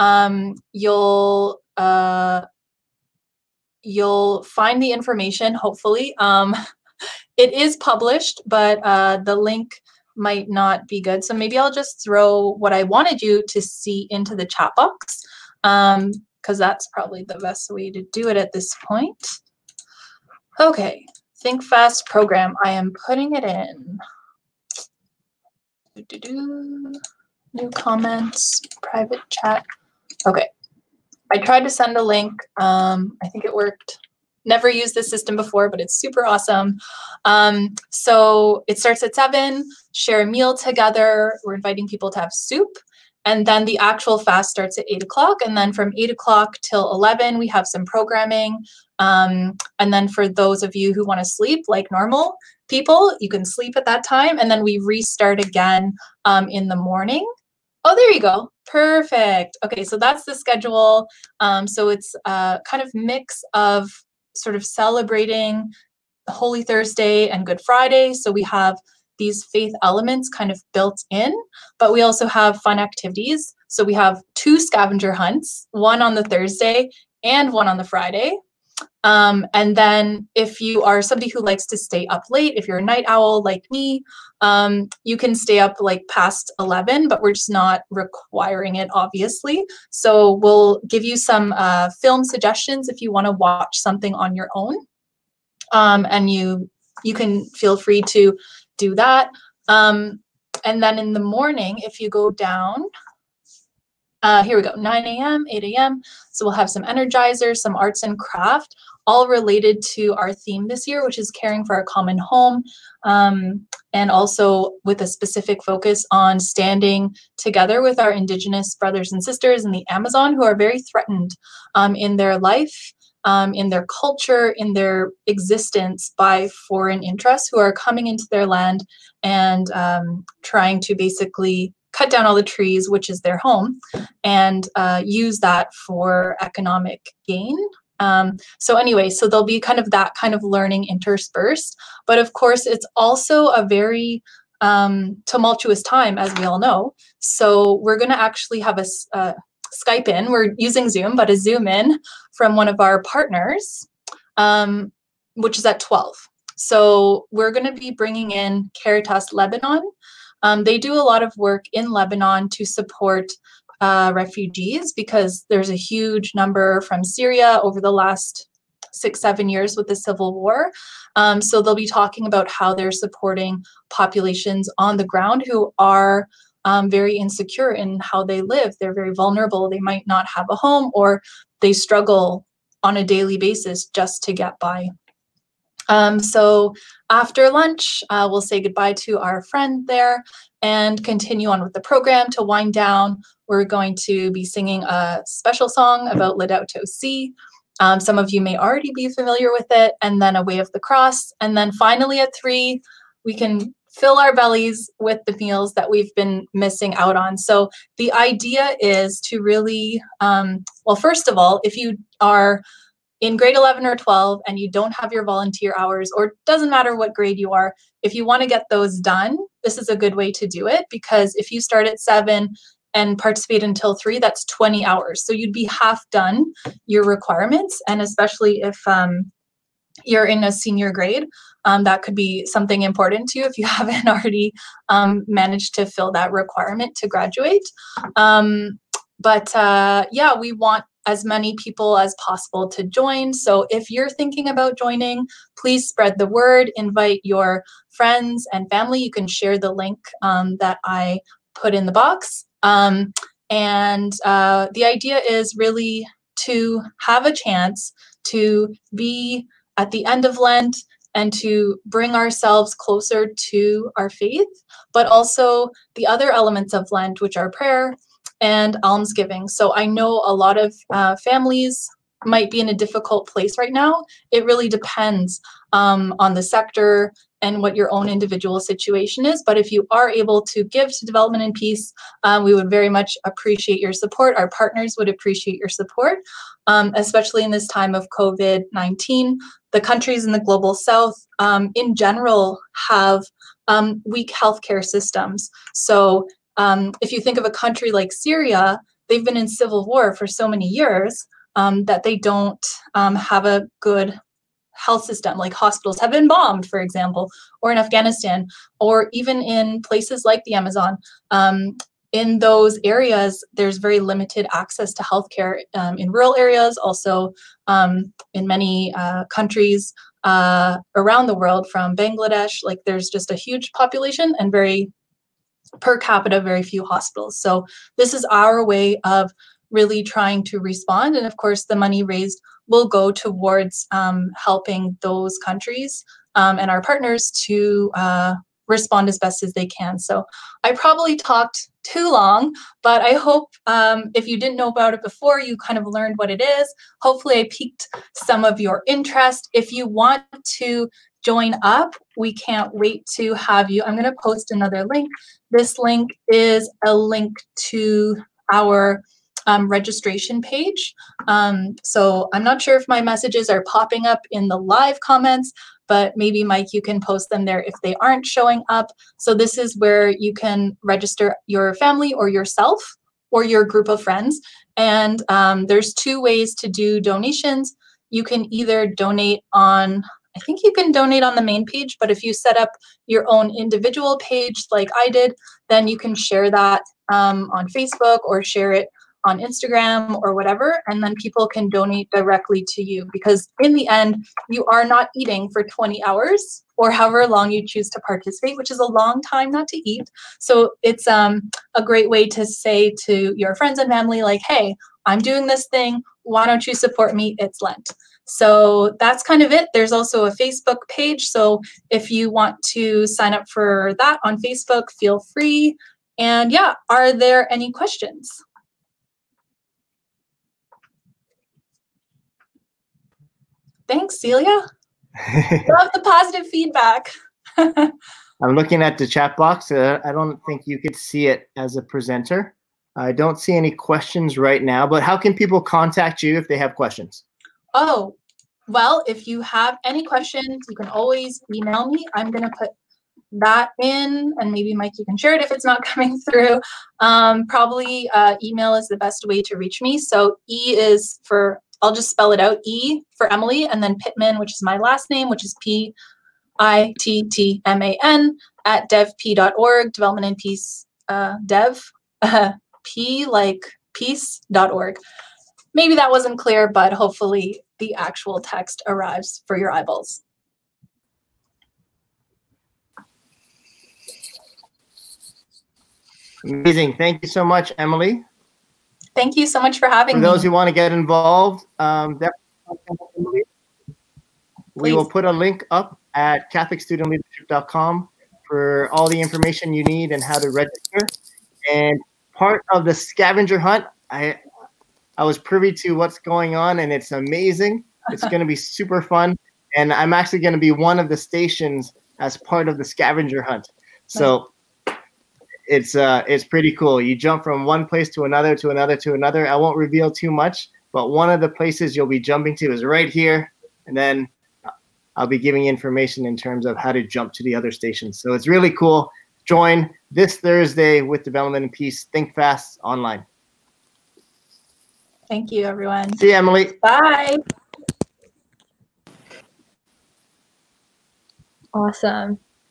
you'll find the information, hopefully. It is published, but the link might not be good. So maybe I'll just throw what I wanted you to see into the chat box, because that's probably the best way to do it at this point. Okay. Think Fast program. I am putting it in. New comments, private chat. Okay. I tried to send a link. I think it worked. Never used this system before, but it's super awesome. So it starts at 7, share a meal together. We're inviting people to have soup. And then the actual fast starts at 8 o'clock. And then from 8 o'clock till 11, we have some programming. And then for those of you who want to sleep like normal people, you can sleep at that time. And then we restart again in the morning. Oh, there you go. Perfect. Okay, so that's the schedule. So it's a kind of mix of sort of celebrating Holy Thursday and Good Friday. So we have these faith elements kind of built in, but we also have fun activities. So we have 2 scavenger hunts, one on the Thursday and one on the Friday. And then if you are somebody who likes to stay up late, if you're a night owl like me, you can stay up like past 11, but we're just not requiring it, obviously. So we'll give you some film suggestions if you want to watch something on your own. And you can feel free to do that. And then in the morning, if you go down, here we go, 9 a.m., 8 a.m. So we'll have some energizers, some arts and craft, all related to our theme this year, which is caring for our common home, and also with a specific focus on standing together with our Indigenous brothers and sisters in the Amazon who are very threatened in their life, in their culture, in their existence by foreign interests who are coming into their land and trying to basically cut down all the trees, which is their home, and use that for economic gain. So anyway, so there'll be kind of that kind of learning interspersed. But of course, it's also a very tumultuous time, as we all know. So we're going to actually have a Skype in. We're using Zoom, but a Zoom in from one of our partners, which is at 12. So we're going to be bringing in Caritas Lebanon. They do a lot of work in Lebanon to support refugees because there's a huge number from Syria over the last 6-7 years with the civil war. So they'll be talking about how they're supporting populations on the ground who are very insecure in how they live. They're very vulnerable. They might not have a home, or they struggle on a daily basis just to get by. So after lunch, we'll say goodbye to our friend there and continue on with the program. To wind down, we're going to be singing a special song about Laudato Si. Some of you may already be familiar with it, and then a Way of the Cross. And then finally at 3, we can fill our bellies with the meals that we've been missing out on. So the idea is to really, well, first of all, if you are in grade 11 or 12 and you don't have your volunteer hours, or doesn't matter what grade you are, if you want to get those done, this is a good way to do it, because if you start at 7 and participate until 3, that's 20 hours. So you'd be half done your requirements. And especially if you're in a senior grade, that could be something important to you if you haven't already managed to fill that requirement to graduate. Yeah, we want as many people as possible to join. So if you're thinking about joining, please spread the word, invite your friends and family. You can share the link that I put in the box. The idea is really to have a chance to be at the end of Lent and to bring ourselves closer to our faith, but also the other elements of Lent, which are prayer and almsgiving. So I know a lot of families might be in a difficult place right now. It really depends on the sector and what your own individual situation is. But if you are able to give to Development and Peace, we would very much appreciate your support. Our partners would appreciate your support, especially in this time of COVID-19. The countries in the global south in general have weak healthcare systems. So if you think of a country like Syria, they've been in civil war for so many years that they don't have a good health system. Like hospitals have been bombed, for example, or in Afghanistan, or even in places like the Amazon. In those areas, there's very limited access to healthcare in rural areas, also in many countries around the world, from Bangladesh. Like there's just a huge population and very per capita, very few hospitals. So this is our way of really trying to respond. And of course, the money raised will go towards helping those countries and our partners to respond as best as they can. So I probably talked too long, but I hope if you didn't know about it before, you kind of learned what it is. Hopefully I piqued some of your interest. If you want to join up, we can't wait to have you. I'm going to post another link. This link is a link to our registration page. So I'm not sure if my messages are popping up in the live comments, but maybe Mike, you can post them there if they aren't showing up. So this is where you can register your family or yourself or your group of friends. And there's two ways to do donations. You can either donate on, I think you can donate on the main page, but if you set up your own individual page like I did, then you can share that on Facebook or share it on Instagram or whatever, and then people can donate directly to you, because in the end, you are not eating for 20 hours or however long you choose to participate, which is a long time not to eat. So it's a great way to say to your friends and family, like, hey, I'm doing this thing, why don't you support me? It's Lent. So that's kind of it. There's also a Facebook page. So if you want to sign up for that on Facebook, feel free. And yeah, are there any questions? Thanks, Celia. Love the positive feedback. I'm looking at the chat box. I don't think you could see it as a presenter. I don't see any questions right now, but how can people contact you if they have questions? Oh, well, if you have any questions, you can always email me. I'm going to put that in, and maybe Mike, you can share it if it's not coming through. Probably email is the best way to reach me. So E is for, I'll just spell it out, E for Emily, and then Pittman, which is my last name, which is Pittman @devp.org, Development and Peace, dev, P like peace.org. Maybe that wasn't clear, but hopefully the actual text arrives for your eyeballs. Amazing. Thank you so much, Emily. Thank you so much for having me. For those who want to get involved, we will put a link up at catholicstudentleadership.com for all the information you need and how to register. And part of the scavenger hunt, I was privy to what's going on, and it's amazing. It's going to be super fun. And I'm actually going to be one of the stations as part of the scavenger hunt. So it's pretty cool. You jump from one place to another, to another, to another. I won't reveal too much, but one of the places you'll be jumping to is right here. And then I'll be giving information in terms of how to jump to the other stations. So it's really cool. Join this Thursday with Development and Peace Think Fast online. Thank you, everyone. See you, Emily. Bye. Awesome.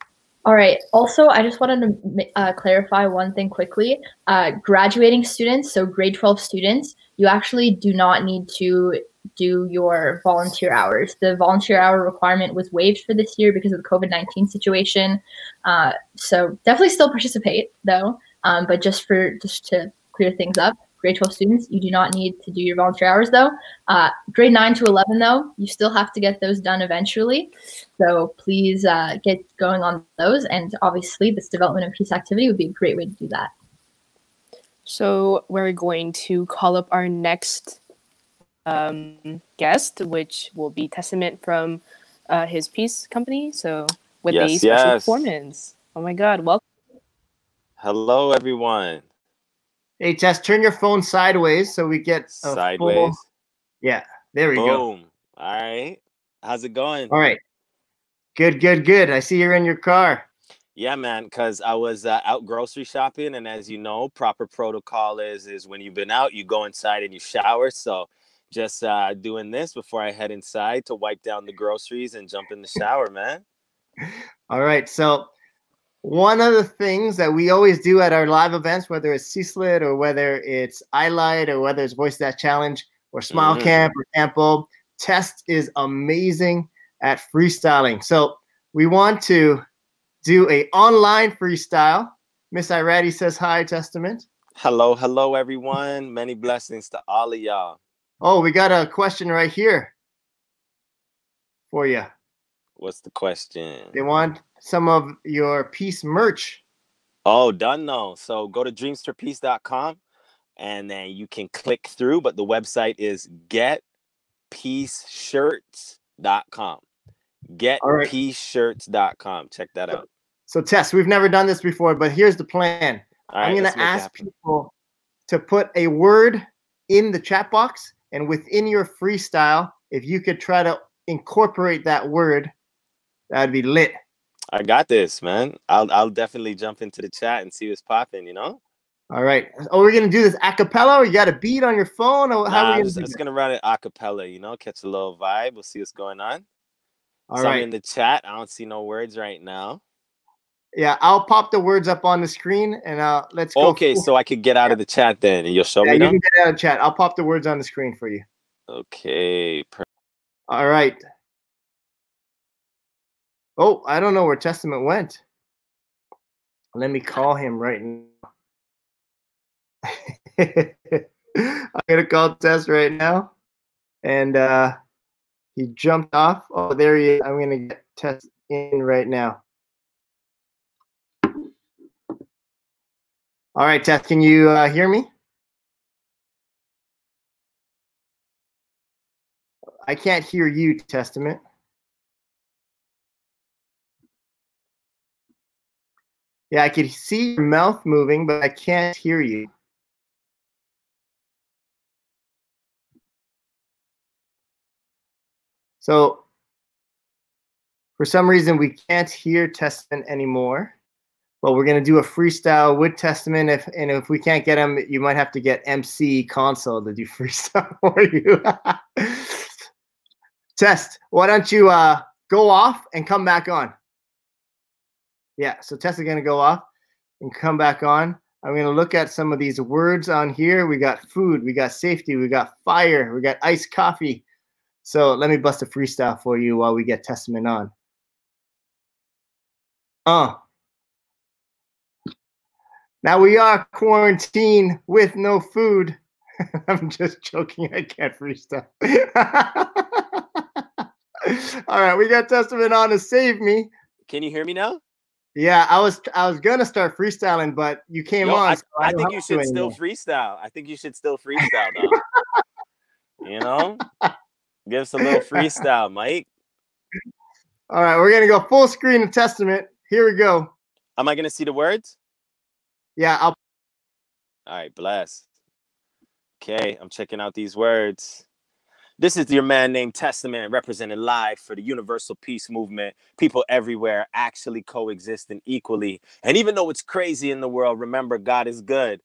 All right. Also, I just wanted to clarify one thing quickly. Graduating students, so grade 12 students, you actually do not need to do your volunteer hours. The volunteer hour requirement was waived for this year because of the COVID-19 situation. So definitely still participate though. But just to clear things up, grade 12 students, you do not need to do your volunteer hours though. Grade 9 to 11 though, you still have to get those done eventually. So please get going on those. And obviously this development and peace activity would be a great way to do that. So we're going to call up our next guest, which will be Testament from his peace company. So with a special performance. Oh my God, welcome. Hello, everyone. Hey, Tess, turn your phone sideways so we get a sideways. Full... Yeah, there we go. Boom. All right. How's it going? All right. Good, good, good. I see you're in your car. Yeah, man, because I was out grocery shopping, and as you know, proper protocol is when you've been out, you go inside and you shower. So just doing this before I head inside to wipe down the groceries and jump in the shower, man. All right. So one of the things that we always do at our live events, whether it's CSLIT or whether it's iLight or whether it's Voice That Challenge or Smile Camp or Campo, Test is amazing at freestyling. So we want to do a online freestyle. Miss Iradi says hi, Testament. Hello, hello, everyone. Many blessings to all of y'all. Oh, we got a question right here for you. What's the question? They want some of your peace merch. Oh, done though. So go to dreamsforpeace.com and then you can click through, but the website is getpeaceshirts.com. Getpeaceshirts.com. Check that out. So Tess, we've never done this before, but here's the plan. I'm going to ask people to put a word in the chat box, and within your freestyle, if you could try to incorporate that word, that'd be lit. I got this, man. I'll definitely jump into the chat and see what's popping, you know? All right. Oh, we're going to do this a cappella, or you got a beat on your phone? Or how I'm just going to run it a cappella, you know, catch a little vibe. We'll see what's going on. All right. I'm in the chat. I don't see no words right now. Yeah, I'll pop the words up on the screen, and let's go. Okay, so I could get out of the chat then, and you'll show me. Yeah, you now? can get out of chat. I'll pop the words on the screen for you. Okay. All right. Oh, I don't know where Testament went. Let me call him right now. I'm gonna call Tess right now, and he jumped off. Oh, there he is. I'm gonna get Tess in right now. All right, Tess, can you hear me? I can't hear you, Testament. Yeah, I could see your mouth moving, but I can't hear you. So for some reason, we can't hear Testament anymore. But we're gonna do a freestyle with Testament. If we can't get him, you might have to get MC Console to do freestyle for you. Test, why don't you go off and come back on? Yeah, so Test is gonna go off and come back on. I'm gonna look at some of these words on here. We got food, we got safety, we got fire, we got iced coffee. So let me bust a freestyle for you while we get Testament on. Now we are quarantined with no food. I'm just joking. I can't freestyle. All right, we got Testament on to save me. Can you hear me now? Yeah, I was gonna start freestyling, but you came on. So I think you should still freestyle. I think you should still freestyle though. You know? Give us a little freestyle, Mike. All right, we're gonna go full screen of Testament. Here we go. Am I gonna see the words? Yeah, All right, bless. Okay, I'm checking out these words. This is your man named Testament, represented live for the universal peace movement. People everywhere actually coexisting equally. And even though it's crazy in the world, remember God is good.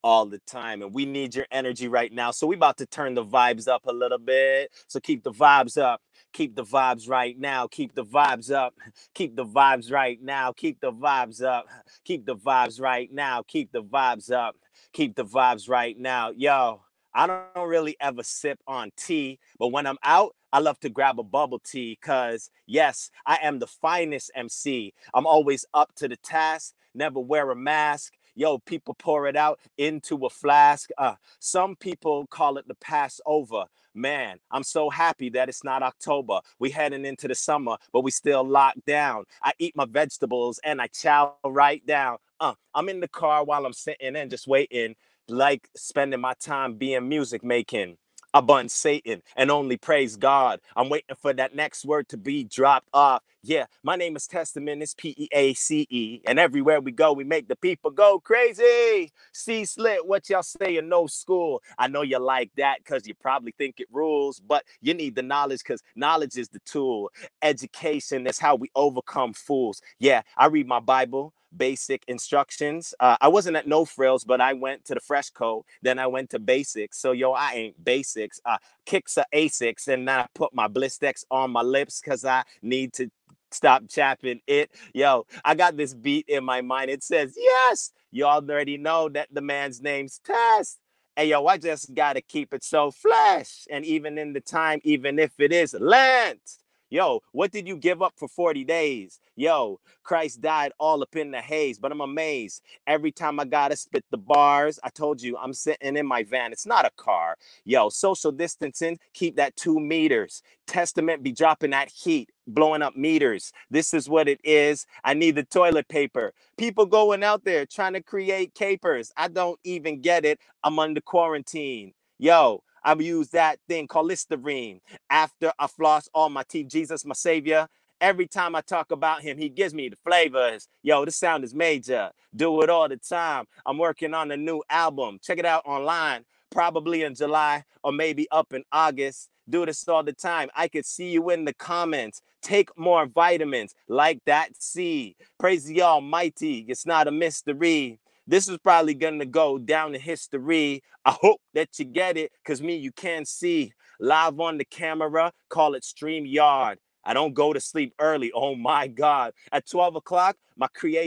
all the time. And we need your energy right now. So we about to turn the vibes up a little bit. So keep the vibes up. Keep the vibes right now. Keep the vibes up. Keep the vibes right now. Keep the vibes up. Keep the vibes right now. Keep the vibes up. Keep the vibes right now. Yo, I don't really ever sip on tea, but when I'm out, I love to grab a bubble tea because, yes, I am the finest MC. I'm always up to the task, never wear a mask. Yo, people pour it out into a flask. Some people call it the Passover. Man, I'm so happy that it's not October. We heading into the summer, but we still locked down. I eat my vegetables and I chow right down. I'm in the car while I'm sitting and just waiting, like spending my time being music making. I bun Satan and only praise God. I'm waiting for that next word to be dropped off. Yeah, my name is Testament. It's P-E-A-C-E. And everywhere we go, we make the people go crazy. CSLIT, what y'all say in no school? I know you like that because you probably think it rules, but you need the knowledge because knowledge is the tool. Education is how we overcome fools. Yeah, I read my Bible. Basic instructions. I wasn't at No Frills, but I went to the Fresh Co. Then I went to Basics. So yo, I ain't basics. Kicks are Asics, and then I put my Blistex on my lips because I need to stop chapping it. Yo, I got this beat in my mind. It says, yes, you already know that the man's name's Test. Hey, yo, I just got to keep it so flesh. And even in the time, even if it is Lent. Yo, what did you give up for 40 days? Yo, Christ died all up in the haze, but I'm amazed. Every time I gotta spit the bars, I told you I'm sitting in my van. It's not a car. Yo, social distancing, keep that 2 meters. Testament be dropping that heat, blowing up meters. This is what it is. I need the toilet paper. People going out there trying to create capers. I don't even get it. I'm under quarantine. Yo, I use that thing called Listerine. After I floss all my teeth, Jesus, my savior. Every time I talk about him, he gives me the flavors. Yo, this sound is major. Do it all the time. I'm working on a new album. Check it out online. Probably in July or maybe up in August. Do this all the time. I could see you in the comments. Take more vitamins like that C. Praise the Almighty. It's not a mystery. This is probably going to go down in history. I hope that you get it because me, you can't see. Live on the camera, call it StreamYard. I don't go to sleep early. Oh, my God. At 12 o'clock, my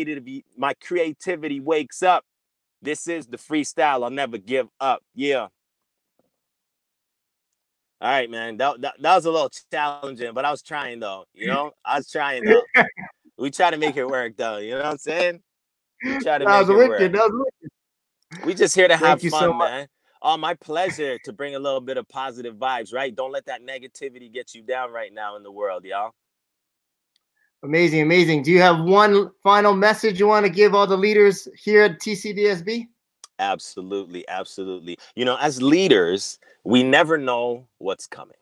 creativity wakes up. This is the freestyle. I'll never give up. Yeah. All right, man. That was a little challenging, but I was trying, though. You know, I was trying, though. We try to make it work, though. You know what I'm saying? We try to make it work. That was wicked. We just here to have Thank you fun, so man. Oh, my pleasure to bring a little bit of positive vibes, right? Don't let that negativity get you down right now in the world, y'all. Amazing, amazing. Do you have one final message you want to give all the leaders here at TCDSB? Absolutely, absolutely. You know, as leaders, we never know what's coming.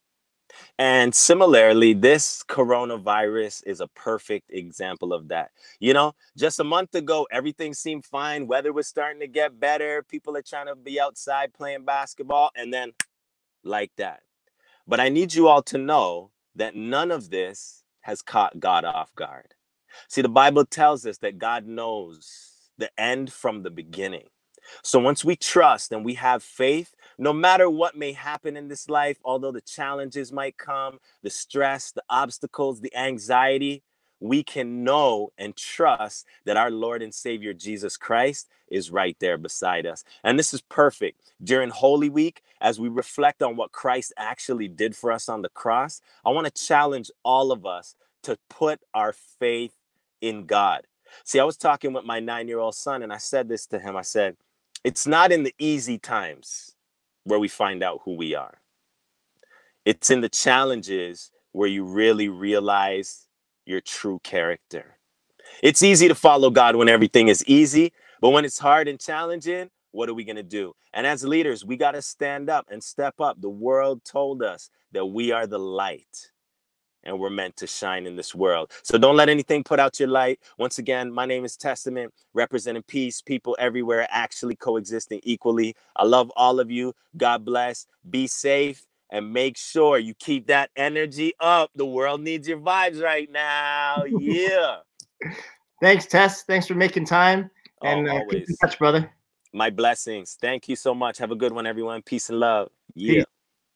And similarly, this coronavirus is a perfect example of that. You know, just a month ago, everything seemed fine. Weather was starting to get better. People are trying to be outside playing basketball. And then like that. But I need you all to know that none of this has caught God off guard. See, the Bible tells us that God knows the end from the beginning. So once we trust and we have faith, no matter what may happen in this life, although the challenges might come, the stress, the obstacles, the anxiety, we can know and trust that our Lord and Savior Jesus Christ is right there beside us. And this is perfect. During Holy Week, as we reflect on what Christ actually did for us on the cross, I want to challenge all of us to put our faith in God. See, I was talking with my 9-year-old son, and I said this to him. I said, it's not in the easy times where we find out who we are. It's in the challenges where you really realize your true character. It's easy to follow God when everything is easy, but when it's hard and challenging, what are we going to do? And as leaders, we got to stand up and step up. The world told us that we are the light. And we're meant to shine in this world. So don't let anything put out your light. Once again, my name is Testament, representing peace, people everywhere actually coexisting equally. I love all of you. God bless. Be safe. And make sure you keep that energy up. The world needs your vibes right now. Yeah. Thanks, Tess. Thanks for making time. And keep in Always. touch, brother. My blessings. Thank you so much. Have a good one, everyone. Peace and love. Yeah. Peace.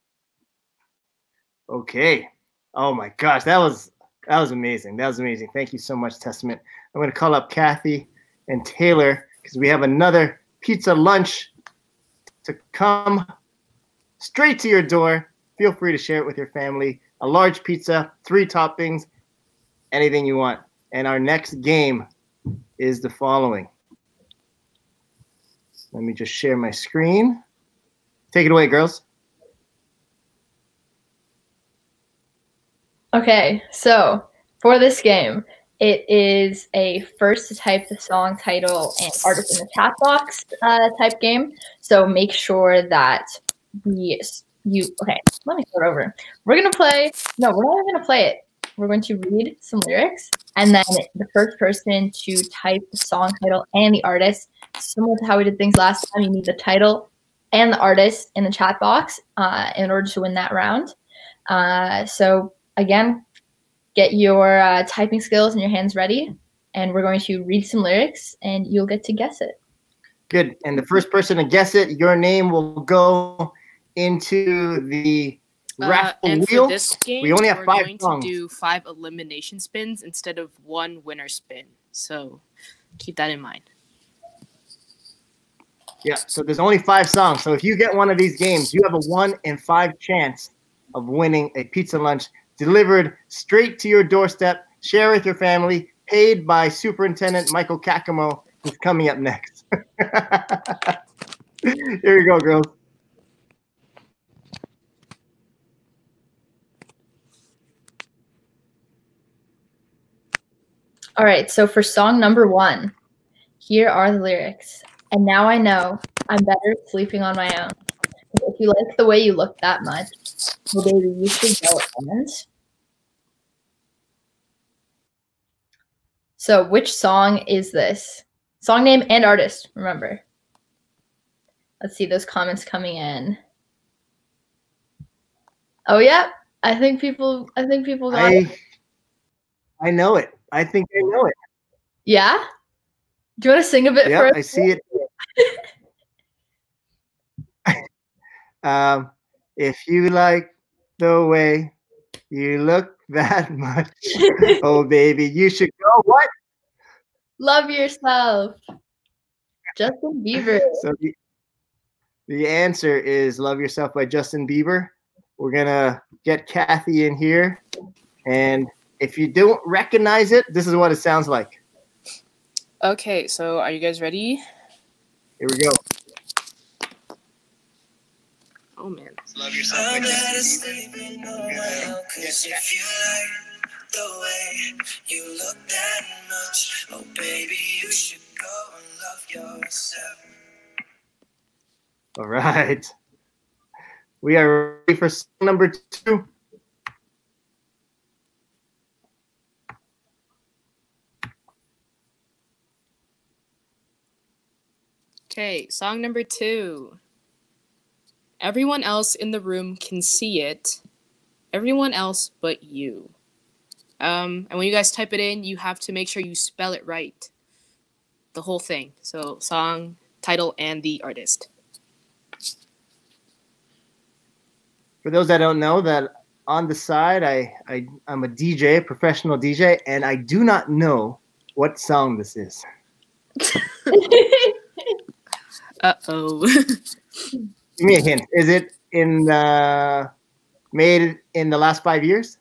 Okay. Oh my gosh, that was amazing. That was amazing. Thank you so much, Testament. I'm going to call up Kathy and Taylor because we have another pizza lunch to come straight to your door. Feel free to share it with your family. A large pizza, 3 toppings, anything you want. And our next game is the following. Let me just share my screen. Take it away, girls. Okay, so for this game, it is a first to type the song title and artist in the chat box type game. So make sure that okay, let me start over. We're not even gonna play it. We're going to read some lyrics, and then the first person to type the song title and the artist, similar to how we did things last time, you need the title and the artist in the chat box in order to win that round. So again, get your typing skills and your hands ready, and we're going to read some lyrics, and you'll get to guess it. Good. And the first person to guess it, your name will go into the raffle and wheel. For this game, we only have we're 5 going songs. to do 5 elimination spins instead of 1 winner spin. So keep that in mind. Yeah, so there's only 5 songs. So if you get one of these games, you have a 1 in 5 chance of winning a pizza lunch delivered straight to your doorstep. Share with your family, paid by Superintendent Michael Kakamo, who's coming up next. Here you go, girls. All right, so for song number 1, here are the lyrics. And now I know I'm better sleeping on my own. If you like the way you look that much, well, baby, you should go and. So which song is this? Song name and artist, remember. Let's see those comments coming in. Oh yeah, I think people got it. I know it. I think I know it. Yeah? Do you want to sing a bit Yeah, for us? I see it. If you like the way you look that much, oh baby, you should go what? Love yourself. Justin Bieber. So the answer is Love Yourself by Justin Bieber. We're going to get Kathy in here. And if you don't recognize it, this is what it sounds like. Okay, so are you guys ready? Here we go. Oh, man. Love Yourself by Justin Bieber. If you like the way you look that much, oh baby, you should go and love yourself. All right. We are ready for song number 2. Okay, song number 2. Everyone else in the room can see it. Everyone else but you. And when you guys type it in, you have to make sure you spell it right. The whole thing. So song, title, and the artist. For those that don't know, that on the side, I'm a DJ, professional DJ, and I do not know what song this is. Uh-oh. Give me a hint. Is it made in the last 5 years?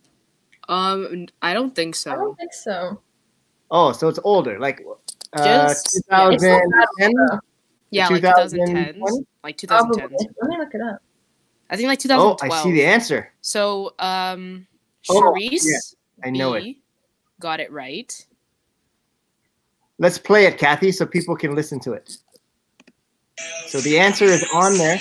I don't think so. I don't think so. Oh, so it's older, like Just 2010? Yeah, like 2010. Like 2010. Let me look it up. I think like 2012. Oh, I see the answer. So, Oh, Charisse yeah, I know it. got it right. Let's play it, Kathy, so people can listen to it. So the answer is on there.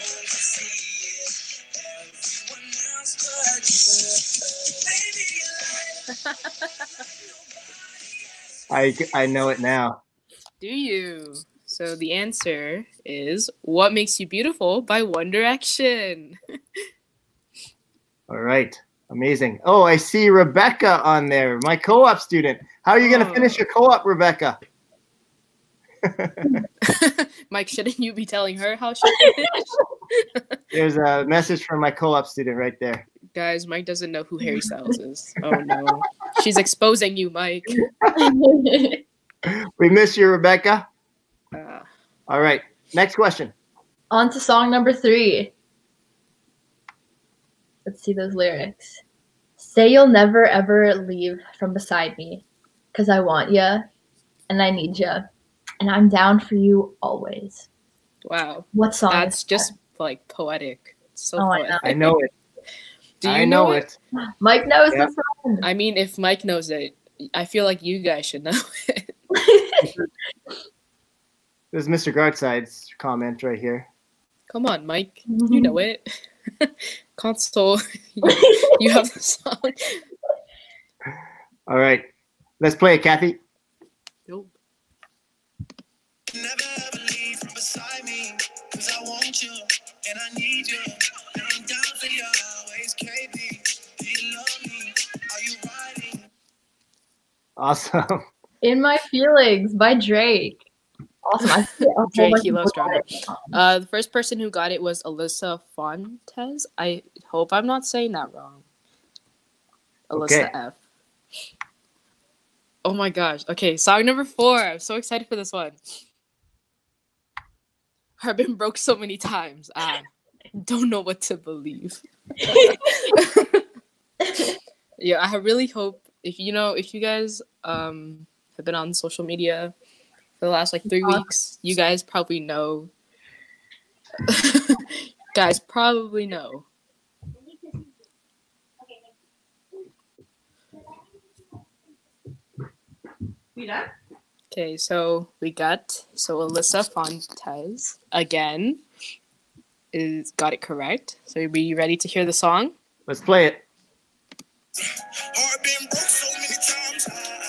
I know it now. Do you? So the answer is What Makes You Beautiful by One Direction. All right. Amazing. Oh, I see Rebecca on there, my co-op student. How are you going to finish your co-op, Rebecca? Mike, shouldn't you be telling her how she finished? There's a message from my co-op student right there. Guys, Mike doesn't know who Harry Styles is. Oh no. She's exposing you, Mike. We miss you, Rebecca. Uh, All right, next question. On to song number 3. Let's see those lyrics. Say you'll never ever leave from beside me, 'cause I want ya, and I need ya, and I'm down for you always. wow. What song? That's is just like poetic. It's so Oh, I poetic. I know it. Do you I know it. that? Mike knows Yeah. the song. I mean, if Mike knows it, I feel like you guys should know it. There's Mr. Guardside's comment right here. Come on, Mike. You know it. Console. You have the song. All right, let's play it, Kathy. Nope. Never ever leave from beside me, 'cause I want you and I need you, and I'm down for you always, KB. Do you love me? Are you riding? Awesome. In My Feelings by Drake. Awesome. I see a whole Drake, bunch he of loves people drama. got it. The first person who got it was Alyssa Fontes. I hope I'm not saying that wrong. Alyssa Okay. F. Oh my gosh. Okay, song number 4. I'm so excited for this one. I've been broke so many times. I don't know what to believe. Yeah, I really hope if you guys have been on social media for the last like 3 weeks, you guys probably know. Guys probably know. Okay, so we got Alyssa Fontes again got it correct. So are we ready to hear the song? Let's play it. Heart been broke so many times.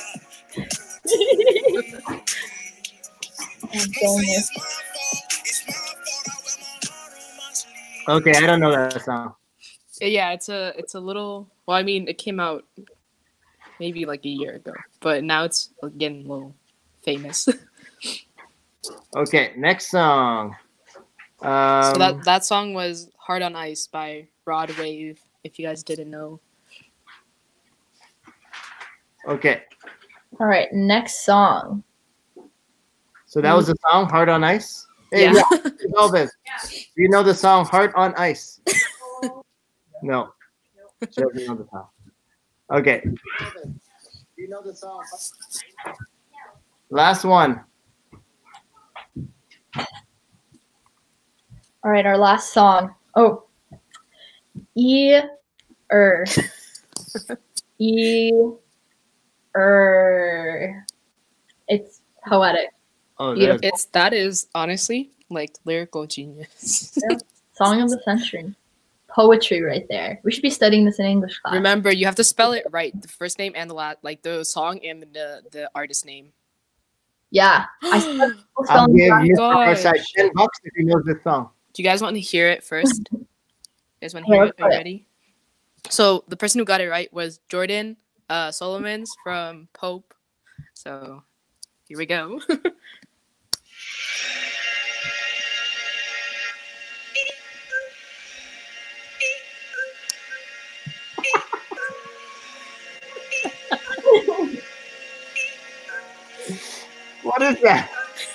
It's my fault. It's my fault. I wear my heart on my sleeve. Okay, I don't know that song. Yeah, it's a little. Well, I mean, it came out maybe like a year ago, but now it's getting a little famous. Okay, next song. So that song was "Hard on Ice" by Rod Wave. If you guys didn't know. Okay, All right, next song. so that was the song "Heart on Ice." Hey, Yeah. Elvis, do you know the song "Heart on Ice"? No, she doesn't know the song. Okay. Do you know the song? Last one. All right, our last song. Oh, E-er. E-er. It's poetic. Oh, Beautiful. That is honestly like lyrical genius. Song of the century. Poetry right there. We should be studying this in English class. Remember, you have to spell it right. The first name and the last, like the song and the artist name. Yeah. I'll spelling give right. Mr. gosh. Garside $10 if he knows this song. Do you guys want to hear it first? You guys want to hear it? Are you ready? So the person who got it right was Jordan Solomons from Pope. So here we go. What is that?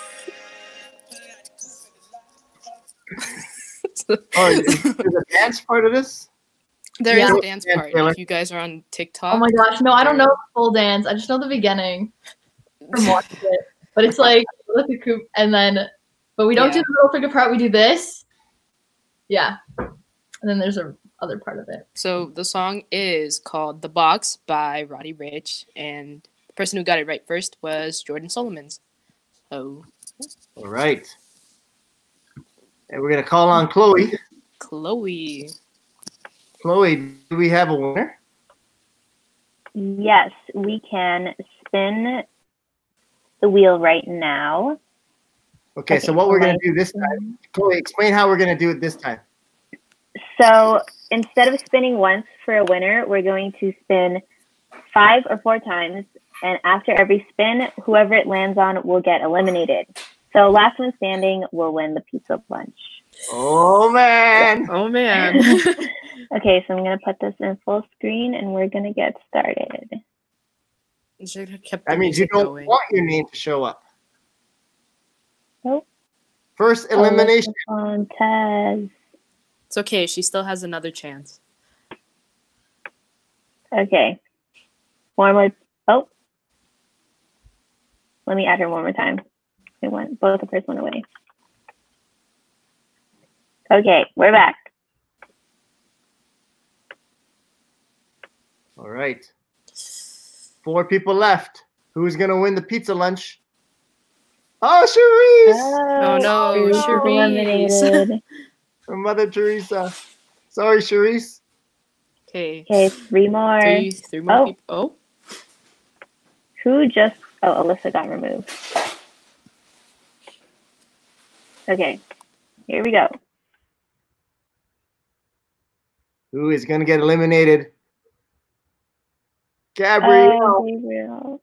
Oh, is there a dance part of this? There is Yeah. a dance part. Taylor. If you guys are on TikTok. Oh my gosh, no, I don't know the full dance. I just know the beginning from watching it. But it's like with the coop and then but we don't do Yeah. the middle finger part, we do this. Yeah. And then there's a other part of it. So the song is called "The Box" by Roddy Ricch, and the person who got it right first was Jordan Solomons. So All right. And we're going to call on Chloe. Chloe. Chloe, do we have a winner? Yes, we can spin the wheel right now. Okay, so what we're going to do this time. Chloe, explain how we're going to do it this time. So instead of spinning once for a winner, we're going to spin 5 or 4 times And after every spin, whoever it lands on will get eliminated. So last one standing will win the pizza lunch. Oh, man. Oh, man. Okay, so I'm going to put this in full screen and we're going to get started. That means you don't want your name to show up. Nope. First elimination. Tez. It's okay. She still has another chance. Okay. One more. Oh. Let me add her one more time. It went. Both of hers went away. Okay, we're back. All right. 4 people left. Who's going to win the pizza lunch? Oh, Cherise! Oh, no, Cherise is eliminated. From Mother Teresa. Sorry, Cherise. Okay. Okay, 3 more. Three more people. Oh. Who just... Oh, Alyssa got removed. Okay, here we go. Who is going to get eliminated? Gabrielle. Gabrielle.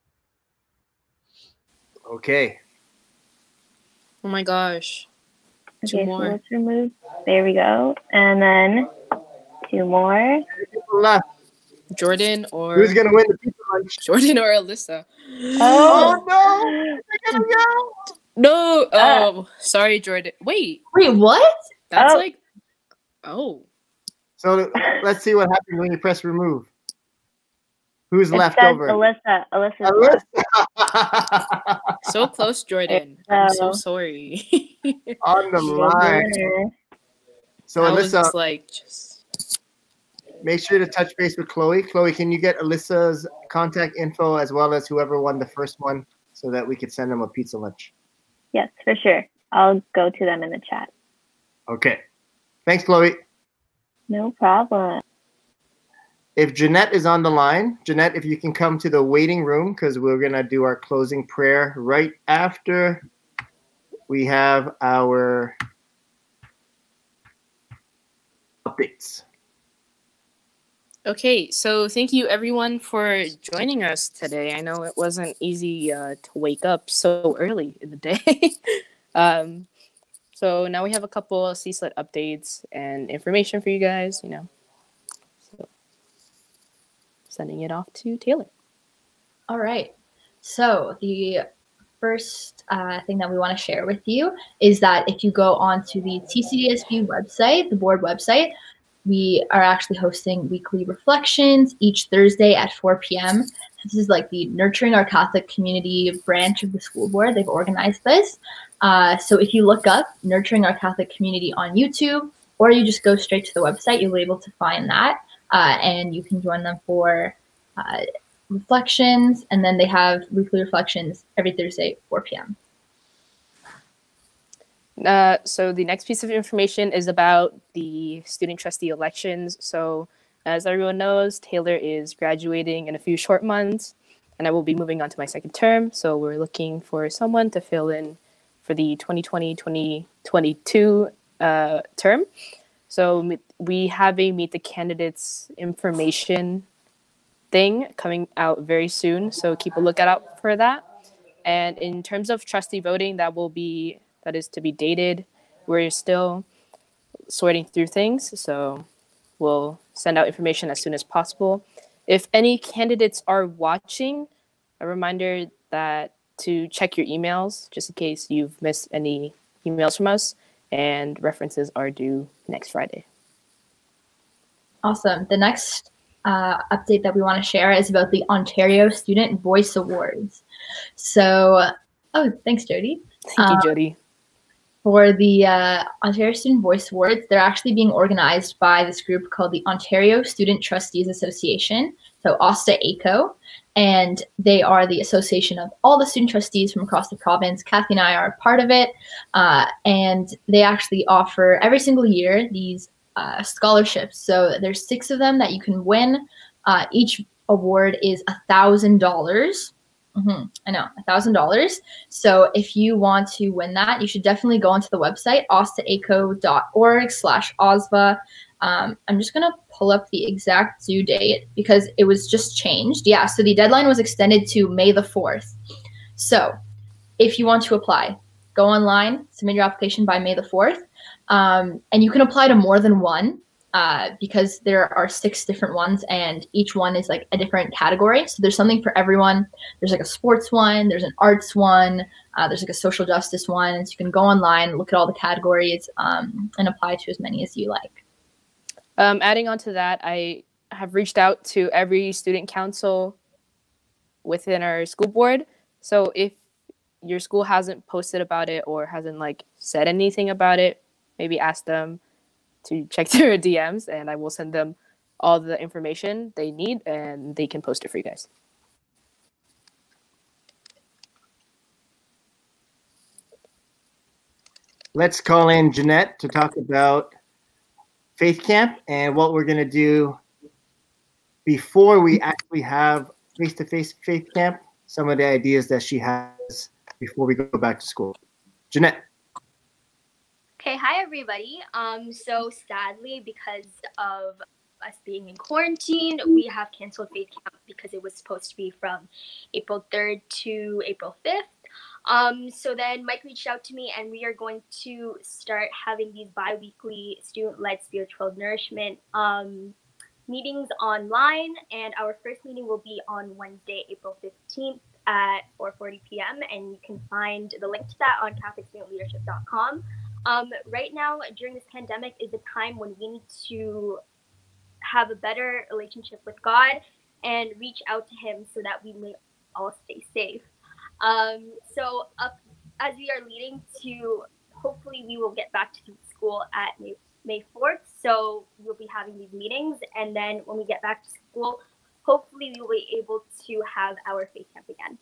Okay. Oh my gosh. Okay, 2 more. so let's remove. There we go. And then 2 more. 3 people left. Jordan or... Who's going to win the pizza lunch? Jordan or Alyssa? Oh, no! They're going to go! No! Oh, sorry, Jordan. Wait, what? that's Oh. like... Oh. So let's see what happens when you press remove. Who's It left says over? Alyssa. Alyssa's Alyssa. So close, Jordan. I'm so So- sorry. On the line. winner. So I was Alyssa, just like, just... make sure to touch base with Chloe. Chloe, can you get Alyssa's contact info as well as whoever won the first one so that we could send them a pizza lunch? Yes, for sure. I'll go to them in the chat. Okay. Thanks, Chloe. No problem. If Jeanette is on the line, Jeanette, if you can come to the waiting room because we're going to do our closing prayer right after we have our updates. Okay, so thank you everyone for joining us today. I know it wasn't easy to wake up so early in the day. So now we have a couple of CSLIT updates and information for you guys, you know. So sending it off to Taylor. All right. So the first thing that we want to share with you is that if you go onto the TCDSB website, the board website, we are actually hosting weekly reflections each Thursday at 4 p.m. This is like the Nurturing Our Catholic Community branch of the school board. They've organized this. So if you look up Nurturing Our Catholic Community on YouTube, or you just go straight to the website, you'll be able to find that. And you can join them for reflections. And then they have weekly reflections every Thursday at 4 p.m. So the next piece of information is about the student trustee elections. So as everyone knows, Taylor is graduating in a few short months, and I will be moving on to my second term. So we're looking for someone to fill in for the 2020-2022 term. So we have a Meet the Candidates information thing coming out very soon. So keep a lookout out for that. And in terms of trustee voting, that is to be dated. We're still sorting through things, so we'll send out information as soon as possible. If any candidates are watching, a reminder that to check your emails, just in case you've missed any emails from us, and references are due next Friday. Awesome. The next update that we want to share is about the Ontario Student Voice Awards. So, thanks, Jody. Thank you, Jody. For the Ontario Student Voice Awards, they're actually being organized by this group called the Ontario Student Trustees Association, so OSTA-ACO, and they are the association of all the student trustees from across the province. Kathy and I are a part of it, and they actually offer every single year these scholarships. So there's 6 of them that you can win. Each award is $1,000. I know, $1,000. So if you want to win that, you should definitely go onto the website, ostaaco.org/OSVA, I'm just going to pull up the exact due date because it was just changed. Yeah, so the deadline was extended to May the 4th. So if you want to apply, go online, submit your application by May the 4th, and you can apply to more than one because there are 6 different ones and each one is like a different category. So there's something for everyone. There's like a sports one, there's an arts one, there's like a social justice one. So you can go online, look at all the categories, and apply to as many as you like. Adding on to that, I have reached out to every student council within our school board. So if your school hasn't posted about it or hasn't like said anything about it, maybe ask them to check their DMs and I will send them all the information they need and they can post it for you guys. Let's call in Jeanette to talk about Faith Camp and what we're going to do before we actually have face-to-face Faith Camp, some of the ideas that she has before we go back to school. Jeanette. Okay, hi everybody. So sadly, because of us being in quarantine, we have canceled Faith Camp because it was supposed to be from April 3rd to April 5th. So then Mike reached out to me and we are going to start having these bi-weekly student-led spiritual nourishment meetings online. And our first meeting will be on Wednesday, April 15th at 4:40 p.m. And you can find the link to that on CatholicStudentLeadership.com. Right now, during this pandemic, is a time when we need to have a better relationship with God and reach out to Him so that we may all stay safe. So as we are leading to, hopefully we will get back to school at May 4th. So we'll be having these meetings. And then when we get back to school, hopefully we will be able to have our Faith Camp again.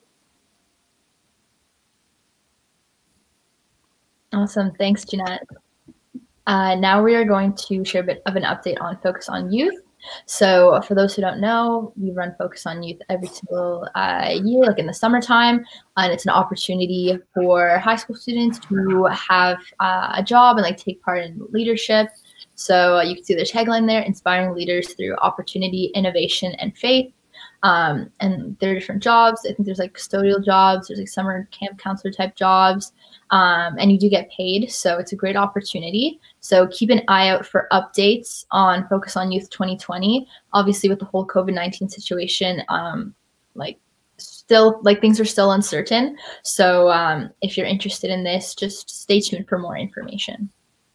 Awesome. Thanks, Jeanette. Now we are going to share a bit of an update on Focus on Youth. So for those who don't know, we run Focus on Youth every single year, like in the summertime, and it's an opportunity for high school students to have a job and like take part in leadership. So you can see the tagline there, inspiring leaders through opportunity, innovation, and faith. And there are different jobs. I think there's like custodial jobs, there's like summer camp counselor type jobs, and you do get paid. So it's a great opportunity. So keep an eye out for updates on Focus on Youth 2020. Obviously with the whole COVID-19 situation, still like things are still uncertain. So if you're interested in this, just stay tuned for more information.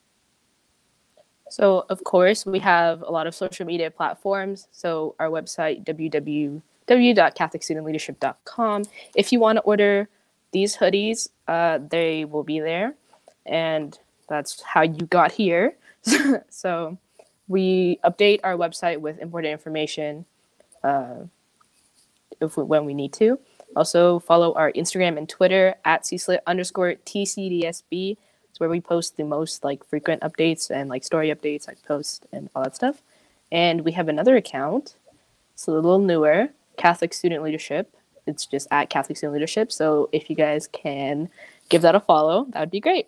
So, of course, we have a lot of social media platforms. So our website, www.CatholicStudentLeadership.com. If you want to order these hoodies, they will be there. And that's how you got here. So we update our website with important information when we need to. Also, follow our Instagram and Twitter at CSLIT_TCDSB. Where we post the most like frequent updates and like story updates, like posts and all that stuff. And we have another account. It's a little newer, Catholic Student Leadership. It's just at Catholic Student Leadership. So if you guys can give that a follow, that would be great.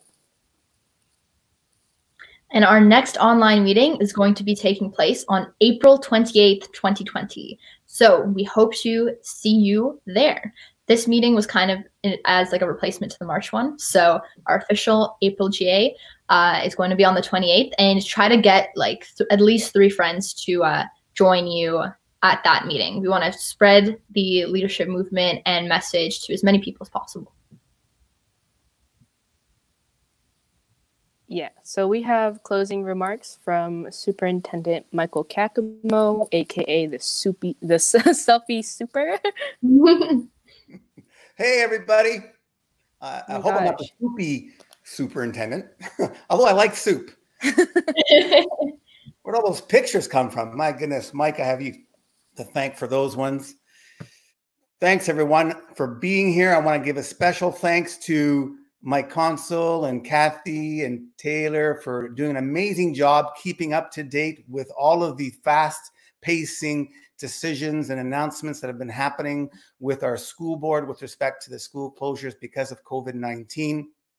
And our next online meeting is going to be taking place on April 28th, 2020. So we hope to see you there. This meeting was kind of as like a replacement to the March one. So our official April GA is going to be on the 28th, and try to get like at least 3 friends to join you at that meeting. We want to spread the leadership movement and message to as many people as possible. Yeah, so we have closing remarks from Superintendent Michael Kakamo, aka the Selfie Super. Hey, everybody. I hope I'm not the soupy superintendent, although I like soup. Where'd all those pictures come from? My goodness, Mike, I have you to thank for those ones. Thanks, everyone, for being here. I want to give a special thanks to Mike Consul and Kathy and Taylor for doing an amazing job keeping up to date with all of the fast pacing decisions and announcements that have been happening with our school board with respect to the school closures because of COVID-19.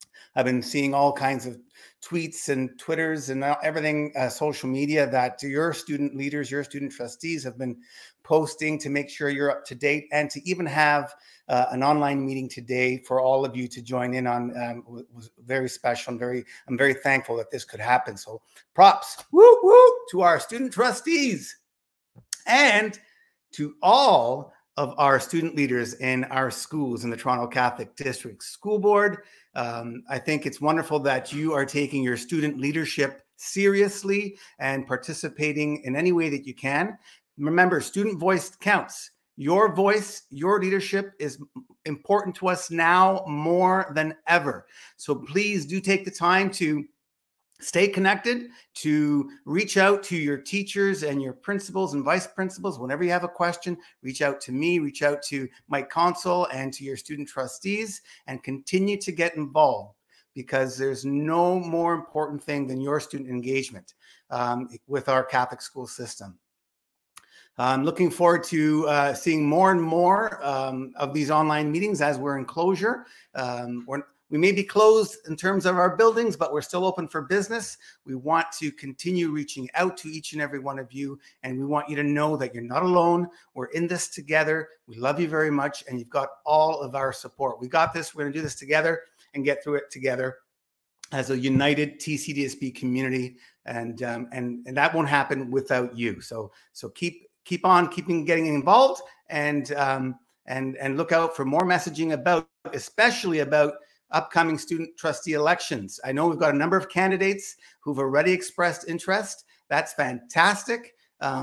I've been seeing all kinds of tweets and Twitters and everything, social media, that your student leaders, your student trustees have been posting to make sure you're up to date, and to even have an online meeting today for all of you to join in on was very special. I'm very thankful that this could happen. So props, woo woo, to our student trustees and to all of our student leaders in our schools in the Toronto Catholic District School Board. I think it's wonderful that you are taking your student leadership seriously and participating in any way that you can. Remember, student voice counts. Your voice, your leadership is important to us now more than ever. So please do take the time to stay connected, to reach out to your teachers and your principals and vice principals. Whenever you have a question, reach out to me, reach out to Mike Consul and to your student trustees, and continue to get involved, because there's no more important thing than your student engagement with our Catholic school system. I'm looking forward to seeing more and more of these online meetings as we're in closure. We may be closed in terms of our buildings, but we're still open for business. We want to continue reaching out to each and every one of you, and we want you to know that you're not alone. We're in this together. We love you very much, and you've got all of our support. We got this. We're going to do this together and get through it together as a united TCDSB community, and that won't happen without you. So keep getting involved, and look out for more messaging especially about upcoming student trustee elections. I know we've got a number of candidates who've already expressed interest. That's fantastic.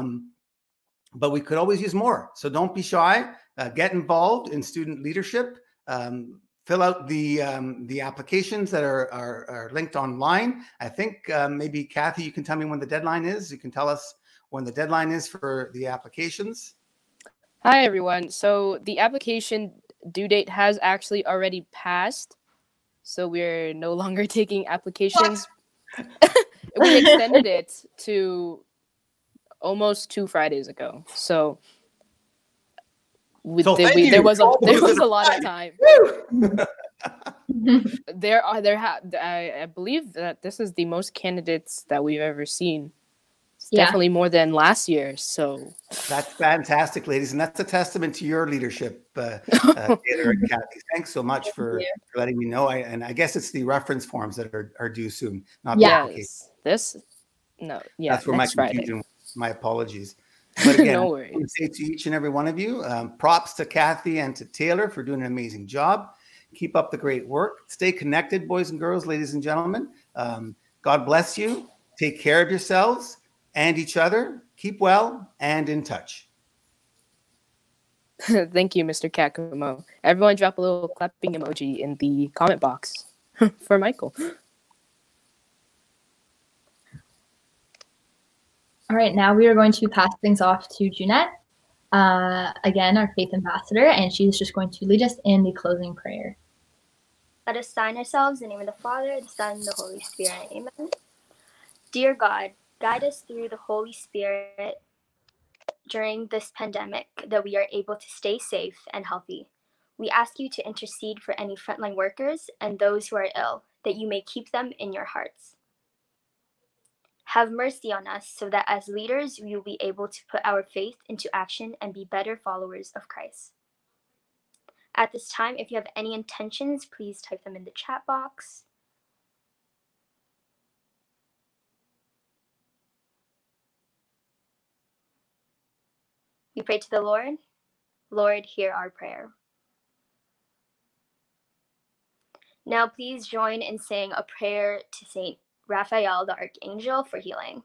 But we could always use more. So don't be shy. Get involved in student leadership. Fill out the applications that are linked online. I think maybe Kathy, you can tell me when the deadline is. You can tell us when the deadline is for the applications. Hi, everyone. So the application due date has actually already passed. So we're no longer taking applications. We extended it to almost 2 Fridays ago. So, there was a lot of time. I believe that this is the most candidates that we've ever seen. It's definitely more than last year. So that's fantastic, ladies, and that's a testament to your leadership, Taylor and Kathy. Thanks so much for letting me know. And I guess it's the reference forms that are due soon, not the application. That's where my confusion. My apologies. But again, no worries. I want to say to each and every one of you, props to Kathy and to Taylor for doing an amazing job. Keep up the great work. Stay connected, boys and girls, ladies and gentlemen. God bless you. Take care of yourselves and each other. Keep well and in touch. Thank you, Mr. Kakumo. Everyone drop a little clapping emoji in the comment box for Michael. All right, now we are going to pass things off to Jeanette, again, our faith ambassador, and she's just going to lead us in the closing prayer. Let us sign ourselves in the name of the Father, the Son, and the Holy Spirit. Amen. Dear God, guide us through the Holy Spirit during this pandemic, that we are able to stay safe and healthy. We ask you to intercede for any frontline workers and those who are ill, that you may keep them in your hearts. Have mercy on us, so that as leaders we will be able to put our faith into action and be better followers of Christ. At this time, if you have any intentions, please type them in the chat box. We pray to the Lord. Lord, hear our prayer. Now please join in saying a prayer to Saint Raphael the Archangel for healing.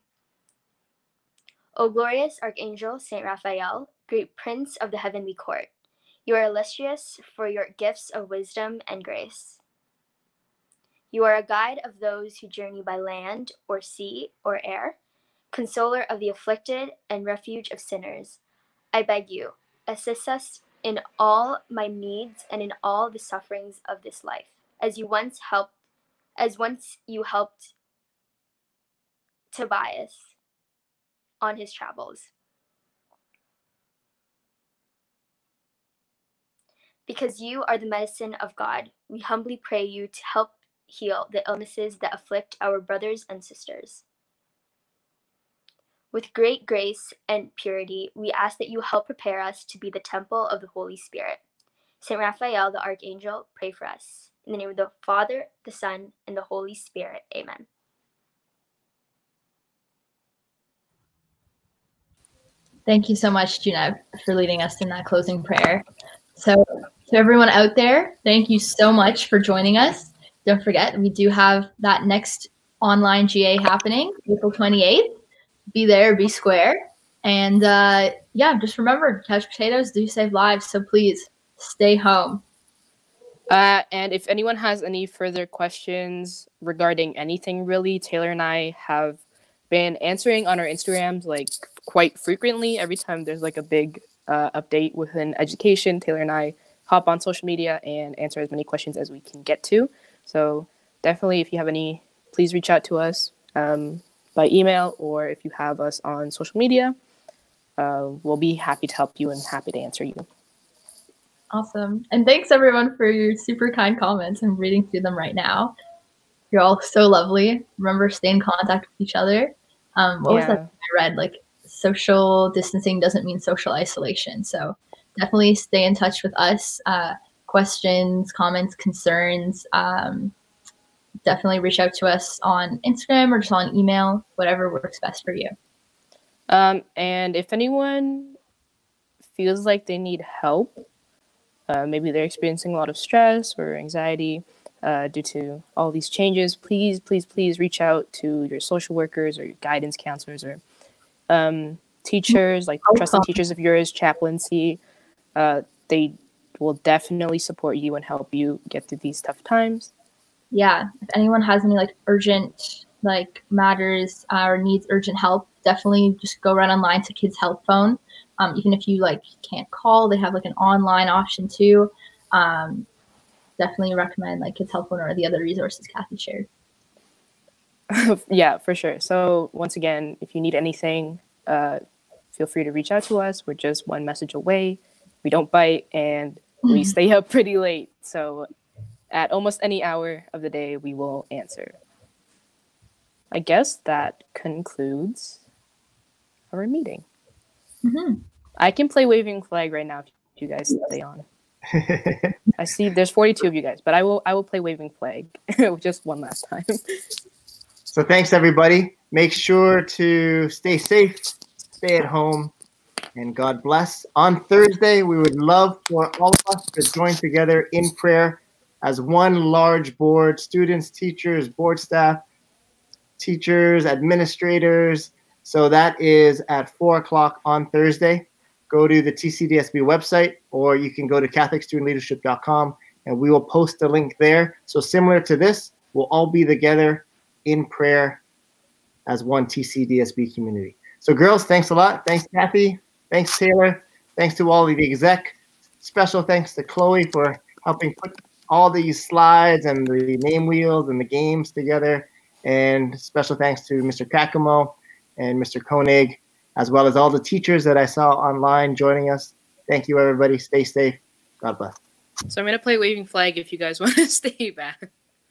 O glorious Archangel Saint Raphael, great Prince of the heavenly court, you are illustrious for your gifts of wisdom and grace. You are a guide of those who journey by land or sea or air, consoler of the afflicted and refuge of sinners. I beg you, assist us in all my needs and in all the sufferings of this life, as once you helped Tobias on his travels. Because you are the medicine of God, we humbly pray you to help heal the illnesses that afflict our brothers and sisters. With great grace and purity, we ask that you help prepare us to be the temple of the Holy Spirit. Saint Raphael, the Archangel, pray for us. In the name of the Father, the Son, and the Holy Spirit. Amen. Thank you so much, Juneb, for leading us in that closing prayer. So to everyone out there, thank you so much for joining us. Don't forget, we do have that next online GA happening, April 28th. Be there, be square. And yeah, just remember, couch potatoes do save lives. So please stay home. And if anyone has any further questions regarding anything, really, Taylor and I have been answering on our Instagrams like quite frequently. Every time there's like a big update within education, Taylor and I hop on social media and answer as many questions as we can get to. So definitely, if you have any, please reach out to us by email, or if you have us on social media, we'll be happy to help you and happy to answer you. Awesome. And thanks everyone for your super kind comments. I'm reading through them right now. You're all so lovely. Remember, stay in contact with each other. What was that I read? Like, social distancing doesn't mean social isolation. So definitely stay in touch with us. Questions, comments, concerns. Definitely reach out to us on Instagram or just on email, whatever works best for you. And if anyone feels like they need help, maybe they're experiencing a lot of stress or anxiety due to all these changes, please reach out to your social workers or your guidance counselors or teachers, like trusted teachers of yours, chaplaincy. They will definitely support you and help you get through these tough times. Yeah, if anyone has any like urgent like matters or needs urgent help, definitely just go right online to Kids Help Phone. Even if you like can't call, they have like an online option too. Definitely recommend like Kids Help Phone or the other resources Kathy shared. Yeah, for sure. So once again, if you need anything, feel free to reach out to us. We're just one message away. We don't bite and we stay up pretty late. So at almost any hour of the day, we will answer. I guess that concludes our meeting. Mm-hmm. I can play Waving Flag right now if you guys stay on. I see there's 42 of you guys, but I will play Waving Flag just one last time. So thanks, everybody. Make sure to stay safe, stay at home, and God bless. On Thursday, we would love for all of us to join together in prayer as one large board, students, teachers, board staff, teachers, administrators. So that is at 4 o'clock on Thursday. Go to the TCDSB website, or you can go to CatholicStudentLeadership.com, and we will post the link there. So similar to this, we'll all be together in prayer as one TCDSB community. So girls, thanks a lot. Thanks, Kathy. Thanks, Taylor. Thanks to all of the exec. Special thanks to Chloe for helping put all these slides and the name wheels and the games together. And special thanks to Mr. Kakamo and Mr. Koenig, as well as all the teachers that I saw online joining us. Thank you, everybody. Stay safe. God bless. So I'm going to play Waving Flag if you guys want to stay back.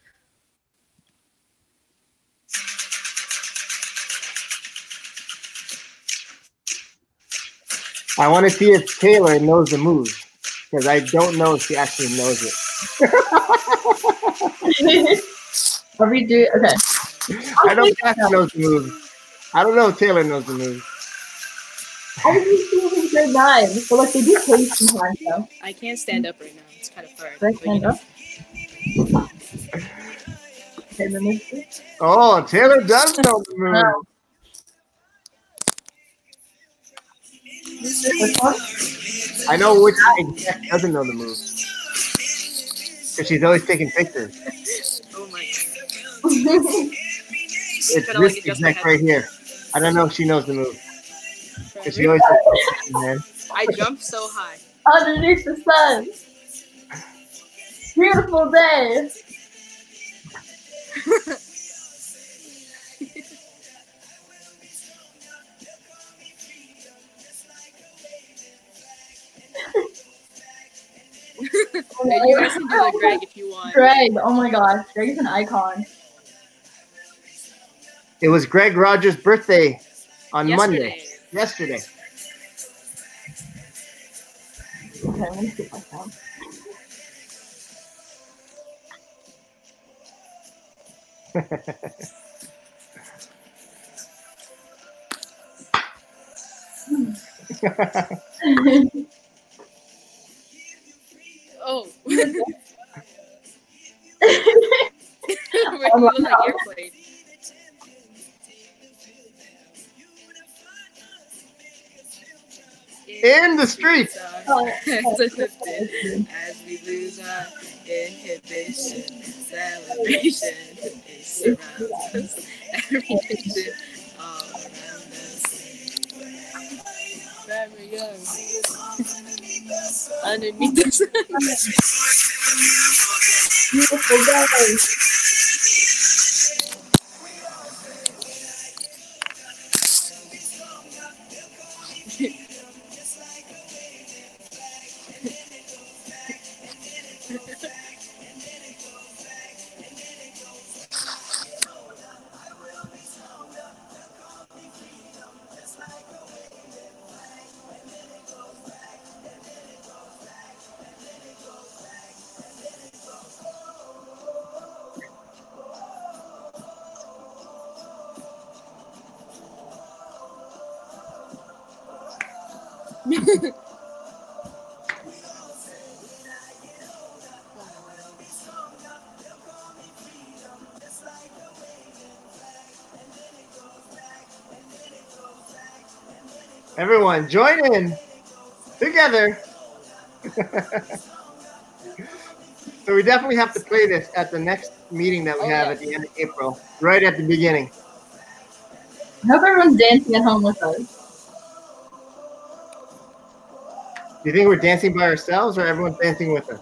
I want to see if Taylor knows the move, because I don't know if she actually knows it. Are we doing okay? I know Kathy knows the move. I don't know if Taylor knows the move. I was just doing grade 9, so like they do play sometimes though. I can't stand up right now. It's kind of hard. Can I stand up? Oh, Taylor does know the move. I know which exec doesn't know the move, because she's always taking pictures. Oh my God. It's this exec right here. I don't know if she knows the move, because she always takes pictures, man. I jumped so high. Underneath the sun. Beautiful day. You guys can do the Greg if you want. Greg, oh my gosh, Greg is an icon. It was Greg Rogers' birthday on Yesterday. Yesterday. Okay, let me see my sound. Oh. Wait, you look like airplane. In the streets. As we lose our inhibition, celebration it surrounds us. Every nation all around us. Forever young. Underneath the sun. Beautiful day. Everyone, join in together. So we definitely have to play this at the next meeting that we have at the end of April, right at the beginning. I hope everyone's dancing at home with us. Do you think we're dancing by ourselves or everyone's dancing with us?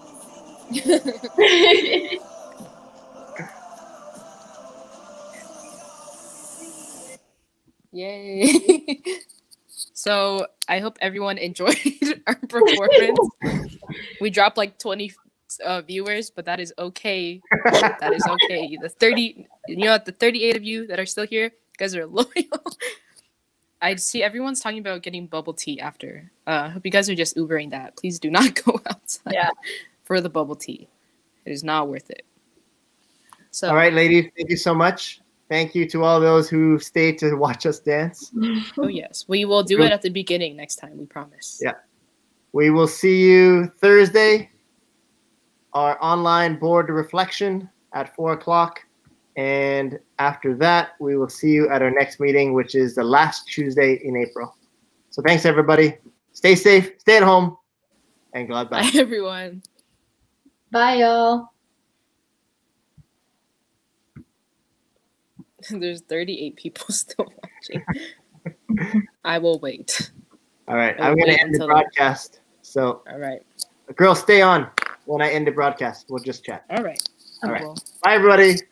Yay. So I hope everyone enjoyed our performance. We dropped like 20 viewers, but that is okay. That is okay. The 38 of you that are still here, you guys are loyal. I see everyone's talking about getting bubble tea after. I hope you guys are just Ubering that. Please do not go outside for the bubble tea. It is not worth it. So, all right, ladies, thank you so much. Thank you to all those who stayed to watch us dance. Oh, yes. We will do it at the beginning next time, we promise. Yeah. We will see you Thursday, our online board reflection at 4 o'clock. And after that, we will see you at our next meeting, which is the last Tuesday in April. So thanks, everybody. Stay safe, stay at home, and goodbye. Bye, everyone. Bye, y'all. There's 38 people still watching. I will wait. All right, I'm going to end the broadcast. So, all right. Girls, stay on when I end the broadcast. We'll just chat. All right. All right. Bye, everybody.